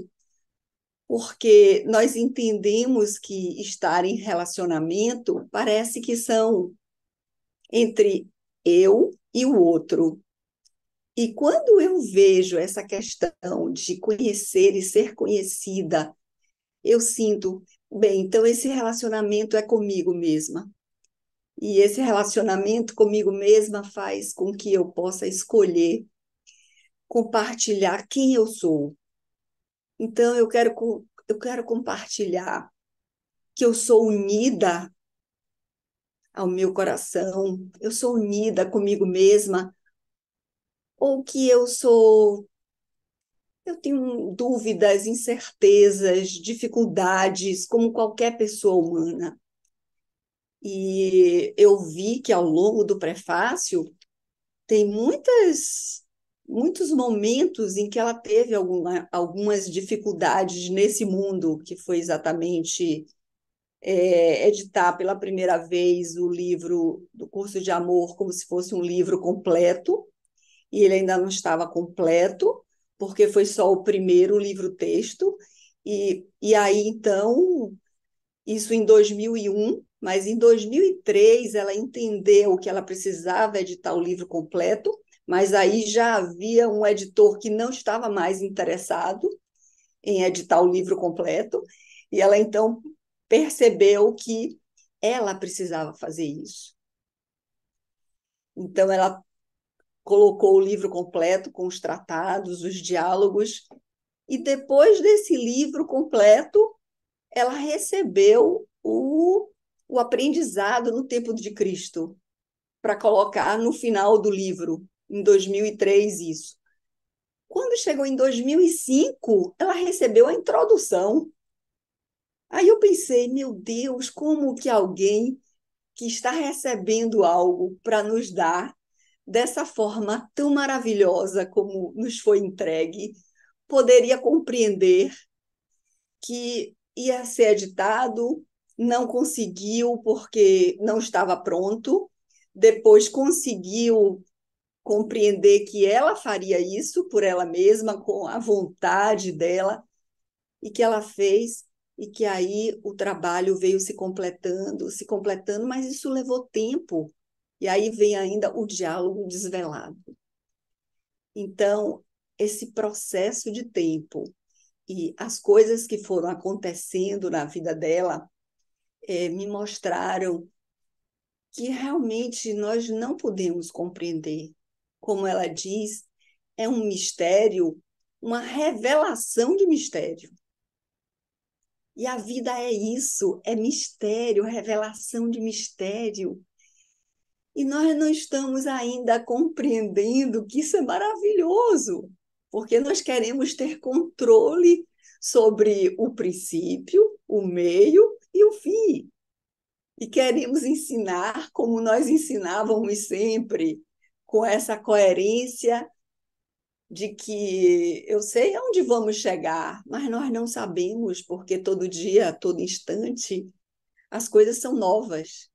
porque nós entendemos que estar em relacionamento parece que são entre eu e o outro. E quando eu vejo essa questão de conhecer e ser conhecida, eu sinto, bem, então esse relacionamento é comigo mesma. E esse relacionamento comigo mesma faz com que eu possa escolher compartilhar quem eu sou. Então, eu quero, eu quero compartilhar que eu sou unida ao meu coração, eu sou unida comigo mesma, ou que eu sou, eu tenho dúvidas, incertezas, dificuldades, como qualquer pessoa humana. E eu vi que ao longo do prefácio tem muitas, muitos momentos em que ela teve alguma, algumas dificuldades nesse mundo, que foi exatamente é, editar pela primeira vez o livro do Curso de Amor como se fosse um livro completo, e ele ainda não estava completo, porque foi só o primeiro livro-texto, e, e aí, então, isso em dois mil e um, mas em dois mil e três ela entendeu que ela precisava editar o livro completo, mas aí já havia um editor que não estava mais interessado em editar o livro completo, e ela então percebeu que ela precisava fazer isso. Então ela colocou o livro completo com os tratados, os diálogos, e depois desse livro completo, ela recebeu o, o aprendizado no tempo de Cristo, para colocar no final do livro, em dois mil e três, isso. Quando chegou em dois mil e cinco, ela recebeu a introdução. Aí eu pensei, meu Deus, como que alguém que está recebendo algo para nos dar dessa forma tão maravilhosa como nos foi entregue, poderia compreender que ia ser editado, não conseguiu porque não estava pronto, depois conseguiu compreender que ela faria isso por ela mesma, com a vontade dela, e que ela fez, e que aí o trabalho veio se completando, se completando, mas isso levou tempo. E aí vem ainda o diálogo desvelado. Então, esse processo de tempo e as coisas que foram acontecendo na vida dela eh, me mostraram que realmente nós não podemos compreender. Como ela diz, é um mistério, uma revelação de mistério. E a vida é isso, é mistério, revelação de mistério. E nós não estamos ainda compreendendo que isso é maravilhoso, porque nós queremos ter controle sobre o princípio, o meio e o fim. E queremos ensinar como nós ensinávamos sempre, com essa coerência de que eu sei aonde vamos chegar, mas nós não sabemos, porque todo dia, todo instante, as coisas são novas.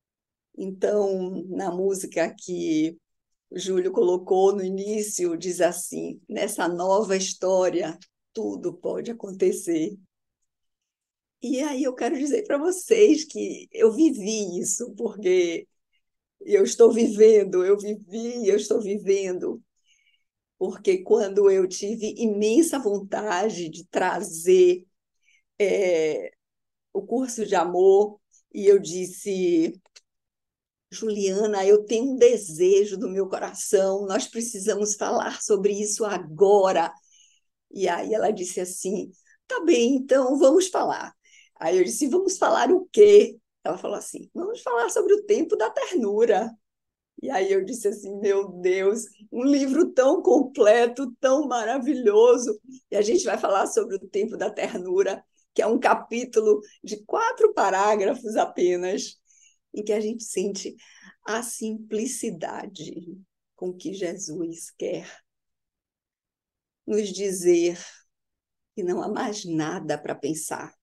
Então, na música que o Júlio colocou no início, diz assim: nessa nova história, tudo pode acontecer. E aí eu quero dizer para vocês que eu vivi isso, porque eu estou vivendo, eu vivi, eu estou vivendo. Porque quando eu tive imensa vontade de trazer é, o curso de amor, e eu disse, Juliana, eu tenho um desejo do meu coração, nós precisamos falar sobre isso agora. E aí ela disse assim, tá bem, então vamos falar. Aí eu disse, vamos falar o quê? Ela falou assim, vamos falar sobre o tempo da ternura. E aí eu disse assim, meu Deus, um livro tão completo, tão maravilhoso. E a gente vai falar sobre o tempo da ternura, que é um capítulo de quatro parágrafos apenas, em que a gente sente a simplicidade com que Jesus quer nos dizer que não há mais nada para pensar,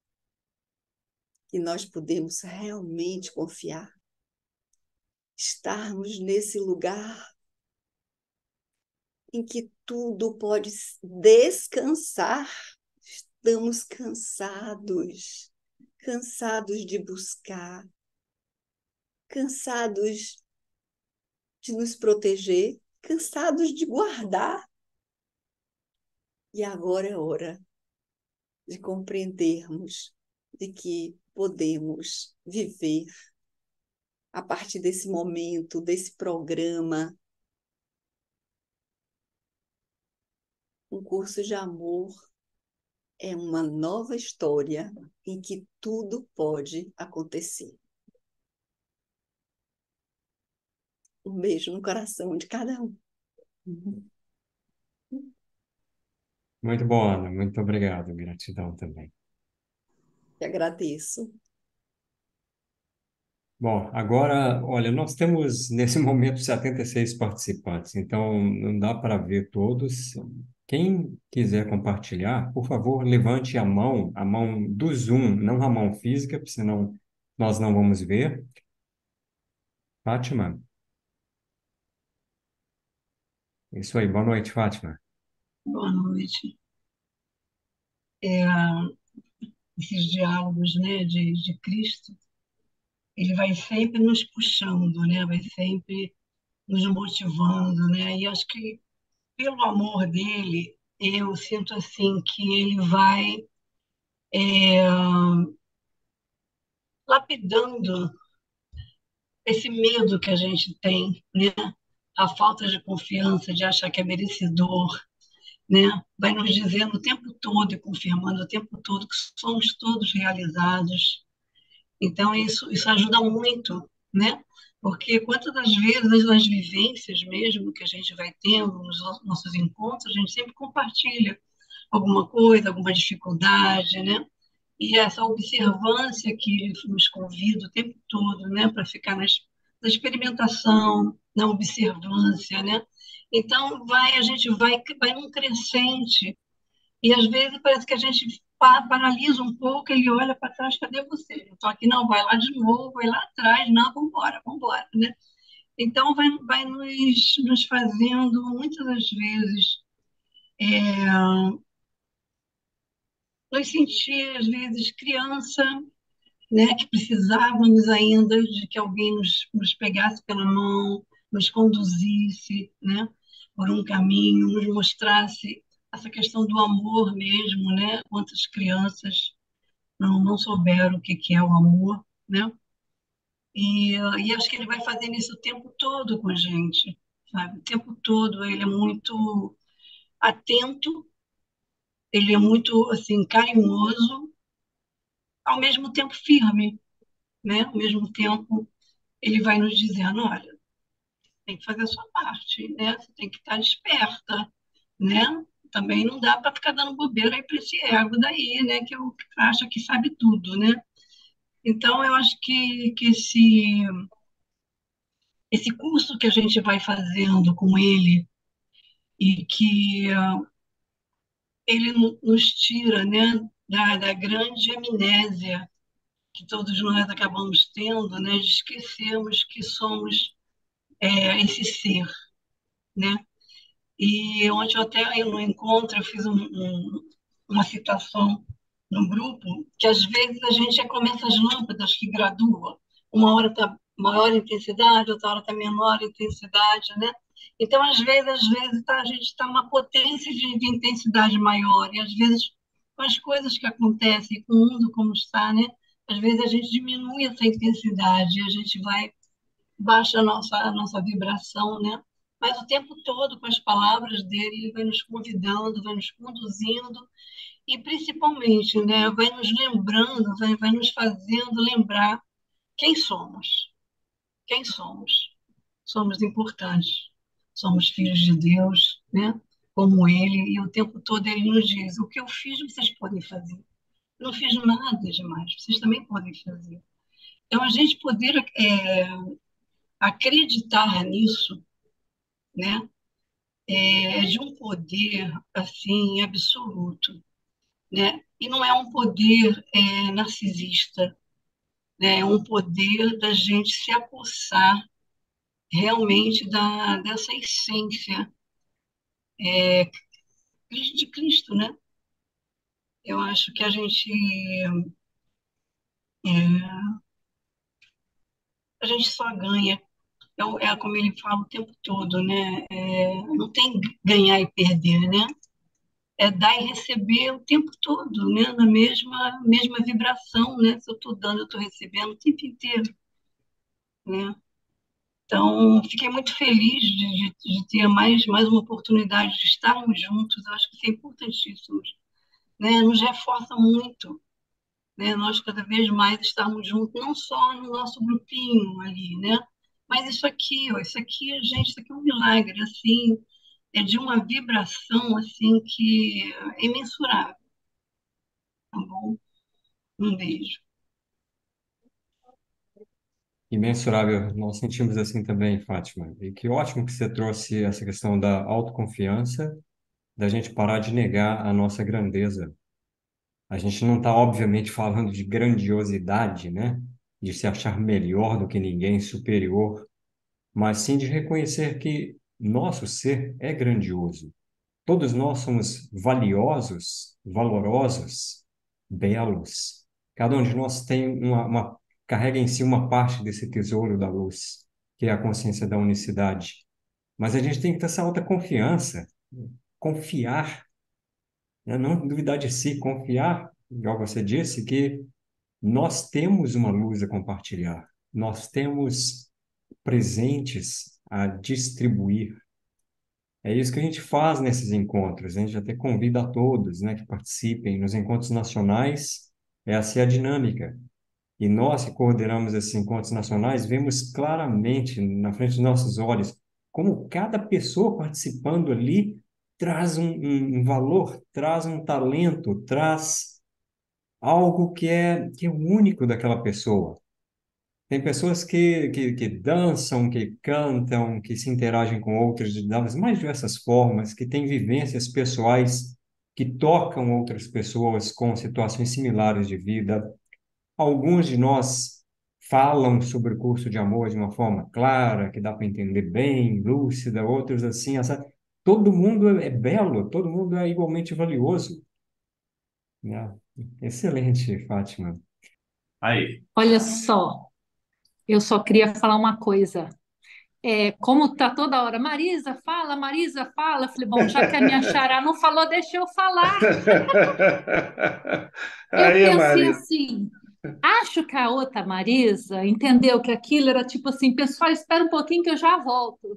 que nós podemos realmente confiar, estarmos nesse lugar em que tudo pode descansar. Estamos cansados, cansados de buscar, cansados de nos proteger, cansados de guardar. E agora é hora de compreendermos de que podemos viver a partir desse momento, desse programa, um curso de amor é uma nova história em que tudo pode acontecer. Um beijo no coração de cada um. Uhum. Muito bom, Ana. Muito obrigado. Gratidão também. Eu agradeço. Bom, agora, olha, nós temos nesse momento setenta e seis participantes, então não dá para ver todos. Quem quiser compartilhar, por favor, levante a mão, a mão do Zoom, não a mão física, porque senão nós não vamos ver. Fátima, isso aí, boa noite, Fátima. Boa noite. É, esses diálogos, né, de, de Cristo, ele vai sempre nos puxando, né, vai sempre nos motivando, né, e acho que pelo amor dele, eu sinto assim que ele vai é, lapidando esse medo que a gente tem, né, a falta de confiança, de achar que é merecedor, né, vai nos dizendo o tempo todo e confirmando o tempo todo que somos todos realizados. Então, isso, isso ajuda muito, né? Porque quantas das vezes nas vivências mesmo que a gente vai tendo, nos nossos encontros, a gente sempre compartilha alguma coisa, alguma dificuldade, né? E essa observância que ele nos convida o tempo todo, né? Para ficar nas, na experimentação, na observância, né? Então, vai, a gente vai, vai num crescente e às vezes parece que a gente pa- paralisa um pouco, ele olha para trás, cadê você? Eu estou aqui, não, vai lá de novo, vai lá atrás, não, vamos embora, vamos embora, né? Então vai, vai nos, nos fazendo, muitas das vezes, é, nos sentir, às vezes, criança, né, que precisávamos ainda de que alguém nos, nos pegasse pela mão, nos conduzisse, né, por um caminho, nos mostrasse essa questão do amor mesmo, né? Quantas crianças não, não souberam o que, que é o amor, né? E, e acho que ele vai fazendo isso o tempo todo com a gente, sabe? O tempo todo ele é muito atento, ele é muito assim carinhoso, ao mesmo tempo firme, né? Ao mesmo tempo ele vai nos dizendo, olha, tem que fazer a sua parte, né? Você tem que estar desperta, né? Também não dá para ficar dando bobeira aí para esse ego daí, né? Que eu acha que sabe tudo, né? Então, eu acho que, que esse, esse curso que a gente vai fazendo com ele e que uh, ele no- nos tira, né, da, da grande amnésia que todos nós acabamos tendo, né, de esquecermos que somos é, esse ser, né? E ontem eu até no encontro eu fiz um, um, uma citação no grupo que às vezes a gente é como essas lâmpadas que graduam. Uma hora está maior intensidade, outra hora está menor intensidade, né? Então, às vezes, às vezes tá, a gente está uma potência de, de intensidade maior e às vezes com as coisas que acontecem, com o mundo como está, né? Às vezes a gente diminui essa intensidade, a gente vai baixa a nossa, a nossa vibração, né? Mas o tempo todo, com as palavras dele, ele vai nos convidando, vai nos conduzindo e, principalmente, né, vai nos lembrando, vai, vai nos fazendo lembrar quem somos. Quem somos? Somos importantes. Somos filhos de Deus, né? Como ele, e o tempo todo ele nos diz: o que eu fiz, vocês podem fazer. Eu não fiz nada demais, vocês também podem fazer. Então, a gente poder é, acreditar nisso, né? É de um poder assim absoluto, né? E não é um poder é, narcisista, né? É um poder da gente se apossar realmente da dessa essência é, de Cristo, né? Eu acho que a gente é, a gente só ganha. É, o- é como ele fala o tempo todo, né? É, não tem ganhar e perder, né? É dar e receber o tempo todo, né? Na mesma, mesma vibração, né? Se eu estou dando, eu estou recebendo o tempo inteiro, né? Então, fiquei muito feliz de, de, de ter mais, mais uma oportunidade de estarmos juntos. Eu acho que isso é importantíssimo, né? Nos reforça muito, né? Nós cada vez mais estarmos juntos, não só no nosso grupinho ali, né? Mas isso aqui, ó, isso aqui, gente, isso aqui é um milagre, assim, é de uma vibração assim que é imensurável, tá bom? Um beijo. Imensurável, nós sentimos assim também, Fátima. E que ótimo que você trouxe essa questão da autoconfiança, da gente parar de negar a nossa grandeza. A gente não está, obviamente, falando de grandiosidade, né? De se achar melhor do que ninguém, superior, mas sim de reconhecer que nosso ser é grandioso. Todos nós somos valiosos, valorosos, belos. Cada um de nós tem uma, uma carrega em si uma parte desse tesouro da luz, que é a consciência da unicidade. Mas a gente tem que ter essa alta confiança, confiar, né? Não duvidar de si, confiar, igual você disse, que nós temos uma luz a compartilhar, nós temos presentes a distribuir. É isso que a gente faz nesses encontros. A gente até convida a todos, né, que participem nos encontros nacionais. Essa é a dinâmica. E nós que coordenamos esses encontros nacionais vemos claramente na frente dos nossos olhos como cada pessoa participando ali traz um, um, um valor, traz um talento, traz algo que é, que é único daquela pessoa. Tem pessoas que, que, que dançam, que cantam, que se interagem com outras de das mais diversas formas, que têm vivências pessoais que tocam outras pessoas com situações similares de vida. Alguns de nós falam sobre o curso de amor de uma forma clara, que dá para entender bem, lúcida, outros assim, essa... todo mundo é belo, todo mundo é igualmente valioso. Né? Excelente, Fátima. Aí, Olha só, eu só queria falar uma coisa. É, como tá toda hora, Marisa, fala, Marisa, fala. Eu falei, bom, já que a minha xará não falou, deixa eu falar. Eu Aí, pensei Maria. assim, acho que a outra Marisa entendeu que aquilo era tipo assim, pessoal, espera um pouquinho que eu já volto.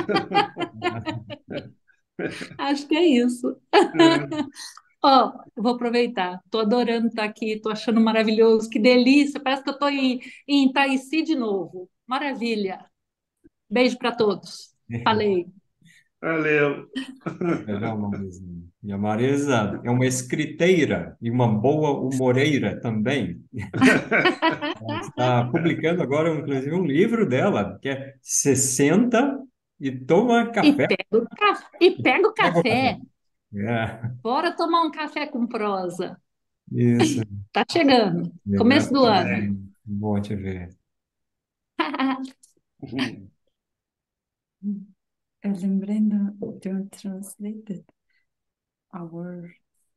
Acho que é isso. Ó, eu vou aproveitar. Tô adorando estar aqui, tô achando maravilhoso, que delícia. Parece que eu tô em, em Itaici de novo. Maravilha. Beijo para todos. Falei. Valeu. Legal, Marisa. E a Marisa é uma escriteira e uma boa humoreira também. Ela está publicando agora, inclusive, um livro dela, que é sessenta e toma E café. pega o café. E pega o Pega o café. café. É, Bora tomar um café com prosa. isso. Tá chegando. Legal Começo do ano. também. Bom te ver. Eu lembrei do, do Translated Our.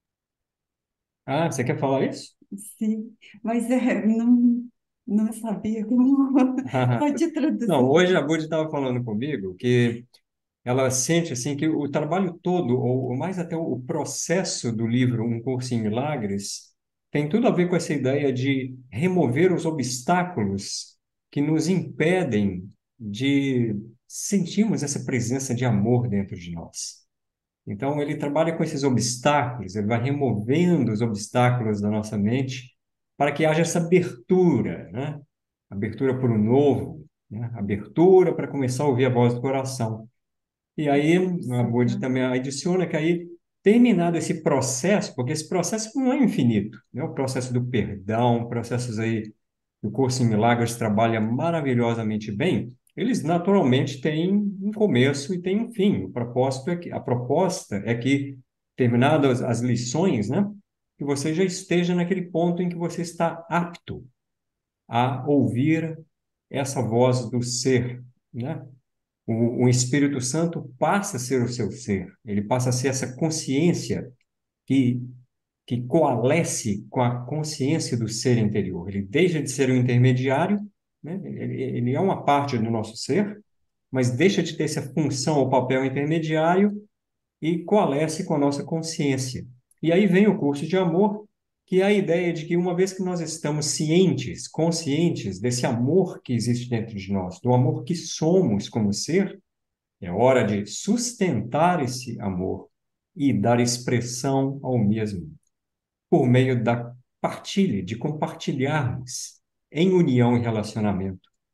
Ah, você quer falar isso? Sim, mas é, não, não sabia como. Pode Não, traduzir. hoje a Budi estava falando comigo que ela sente assim que o trabalho todo, ou, ou mais até o processo do livro Um Curso em Milagres, tem tudo a ver com essa ideia de remover os obstáculos que nos impedem de sentirmos essa presença de amor dentro de nós. Então, ele trabalha com esses obstáculos, ele vai removendo os obstáculos da nossa mente para que haja essa abertura, né? Abertura para o novo, né? Abertura para começar a ouvir a voz do coração. E aí, a Budi também adiciona que aí, terminado esse processo, porque esse processo não é infinito, né? O processo do perdão, processos aí que o Curso em Milagres trabalha maravilhosamente bem, eles naturalmente têm um começo e têm um fim. O propósito é que, a proposta é que, terminadas as lições, né, que você já esteja naquele ponto em que você está apto a ouvir essa voz do ser, né? O, o Espírito Santo passa a ser o seu ser, ele passa a ser essa consciência que, que coalesce com a consciência do ser interior. Ele deixa de ser um intermediário, né? Ele, ele é uma parte do nosso ser, mas deixa de ter essa função ou papel intermediário e coalesce com a nossa consciência. E aí vem o curso de amor, que é a ideia de que uma vez que nós estamos cientes, conscientes desse amor que existe dentro de nós, do amor que somos como ser, é hora de sustentar esse amor e dar expressão ao mesmo, por meio da partilha, de compartilharmos em união e relacionamento.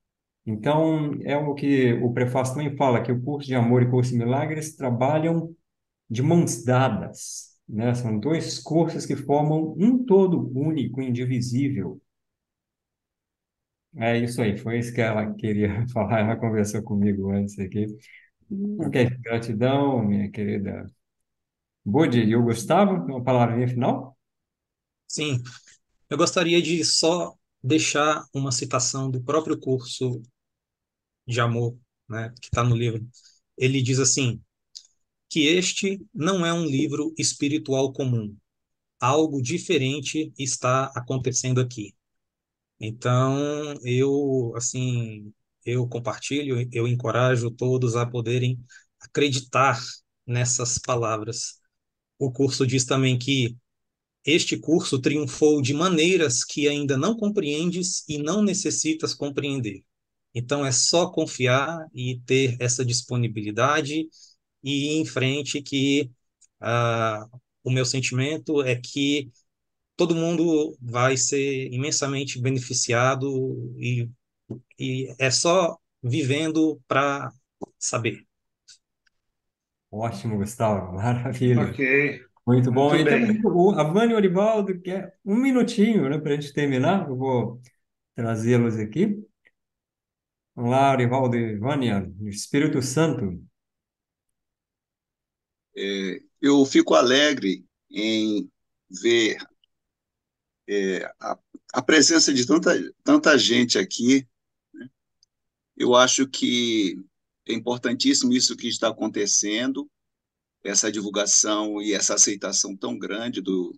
Então, é o que o prefácio também fala, que o curso de Amor e curso de Milagres trabalham de mãos dadas, né? São dois cursos que formam um todo único, indivisível. É isso aí, foi isso que ela queria falar, ela conversou comigo antes aqui. Hum. Ok, gratidão, minha querida Budi. E o Gustavo, uma palavrinha final? Sim, eu gostaria de só deixar uma citação do próprio curso de amor, né, que está no livro. Ele diz assim, que este não é um livro espiritual comum. Algo diferente está acontecendo aqui. Então, eu, assim, eu compartilho, eu encorajo todos a poderem acreditar nessas palavras. O curso diz também que este curso triunfou de maneiras que ainda não compreendes e não necessitas compreender. Então, é só confiar e ter essa disponibilidade e ir em frente que ah, o meu sentimento é que todo mundo vai ser imensamente beneficiado e, e é só vivendo para saber. Ótimo, Gustavo, maravilha. Ok, Muito bom. muito E temos bem. o a Vânia e o Orivaldo, que é um minutinho, né, para a gente terminar. Eu vou trazê-los aqui. Olá, Orivaldo e Vânia, Espírito Santo. É, eu fico alegre em ver é, a, a presença de tanta, tanta gente aqui. Eu acho que é importantíssimo isso que está acontecendo, essa divulgação e essa aceitação tão grande do,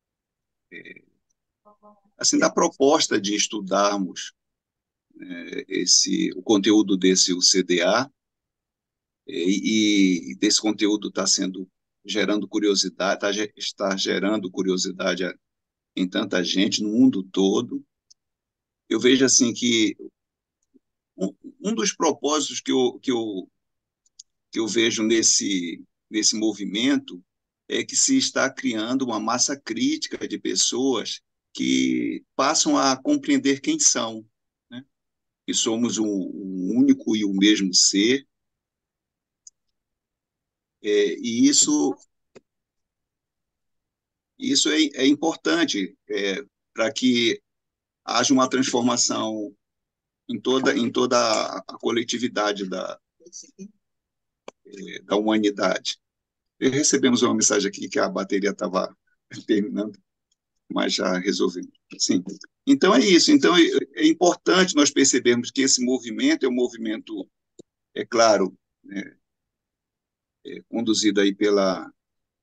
assim, da proposta de estudarmos é, esse, o conteúdo desse o C D A, e, e desse conteúdo está sendo gerando curiosidade, tá, está gerando curiosidade em tanta gente no mundo todo. Eu vejo assim que um, um dos propósitos que eu, que eu, que eu vejo nesse, nesse movimento é que se está criando uma massa crítica de pessoas que passam a compreender quem são, né? Que somos um, um único e o mesmo ser, é, e isso, isso é, é importante é, para que haja uma transformação em toda, em toda a coletividade da, da humanidade. E recebemos uma mensagem aqui que a bateria estava terminando, mas já resolvemos. Sim. Então é isso. Então é, é importante nós percebermos que esse movimento é um movimento, é claro, é, é, conduzido aí pela,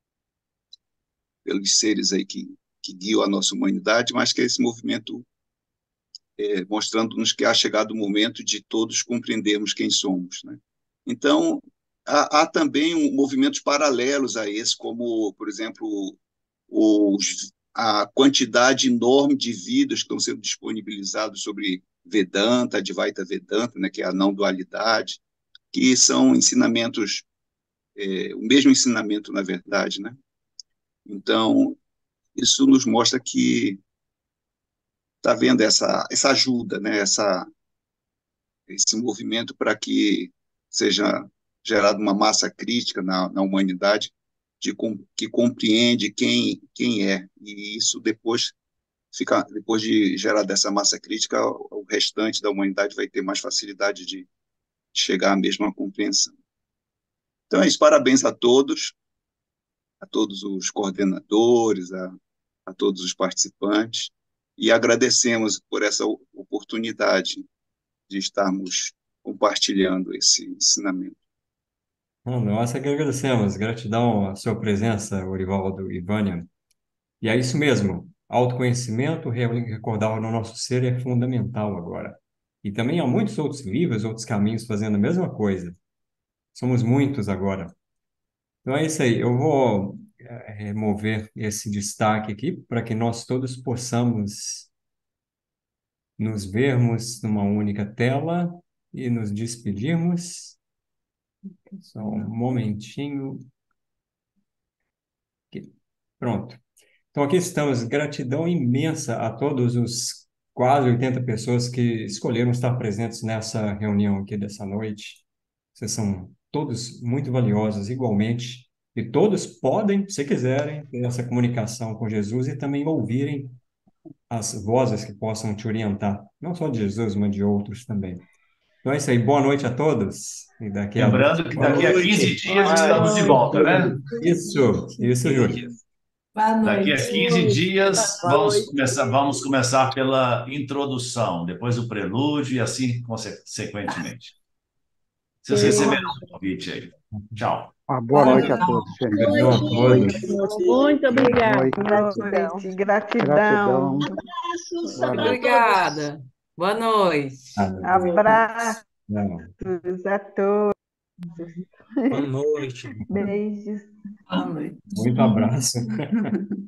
pelos seres aí que, que guiam a nossa humanidade, mas que é esse movimento é, mostrando-nos que há chegado o momento de todos compreendermos quem somos, né? Então, há, há também um, movimentos paralelos a esse, como, por exemplo, os, a quantidade enorme de vídeos que estão sendo disponibilizados sobre Vedanta, Advaita Vedanta, né, que é a não dualidade, que são ensinamentos, é, o mesmo ensinamento, na verdade, né? Então, isso nos mostra que está havendo essa, essa ajuda, né, essa, esse movimento para que seja gerada uma massa crítica na, na humanidade de, que compreende quem, quem é, e isso depois fica, depois de gerar dessa massa crítica, o restante da humanidade vai ter mais facilidade de chegar à mesma compreensão. Então é isso, parabéns a todos, a todos os coordenadores, a, a todos os participantes, e agradecemos por essa oportunidade de estarmos compartilhando esse ensinamento. Não, nós é que agradecemos. Gratidão à sua presença, Orivaldo e Vânia. E é isso mesmo. Autoconhecimento, re- recordar no nosso ser é fundamental agora. E também há muitos outros livros, outros caminhos fazendo a mesma coisa. Somos muitos agora. Então é isso aí. Eu vou eh, remover esse destaque aqui para que nós todos possamos nos vermos numa única tela e nos despedirmos. Só um momentinho. Aqui. Pronto. Então aqui estamos. Gratidão imensa a todos os quase oitenta pessoas que escolheram estar presentes nessa reunião aqui dessa noite. Vocês são todos muito valiosos, igualmente, e todos podem, se quiserem, ter essa comunicação com Jesus e também ouvirem as vozes que possam te orientar, não só de Jesus, mas de outros também. Então é isso aí, boa noite a todos. E daqui a... Lembrando que Boa daqui a noite. quinze dias Boa estamos de noite. volta, né? Isso, isso, Júlio. Boa Daqui a noite. quinze dias Boa vamos noite. começar, vamos começar pela introdução, depois o prelúdio e assim consequentemente. Vocês receberão o convite aí. Tchau. Uma boa Boa noite a noite. todos, gente. Obrigado a todos. Muito Boa obrigada. noite. Gratidão. Gratidão. Gratidão. Abraços Boa para noite. Obrigada. Boa noite. Ah, Abraços não. a todos. Boa noite. Beijos. Boa noite. Muito abraço.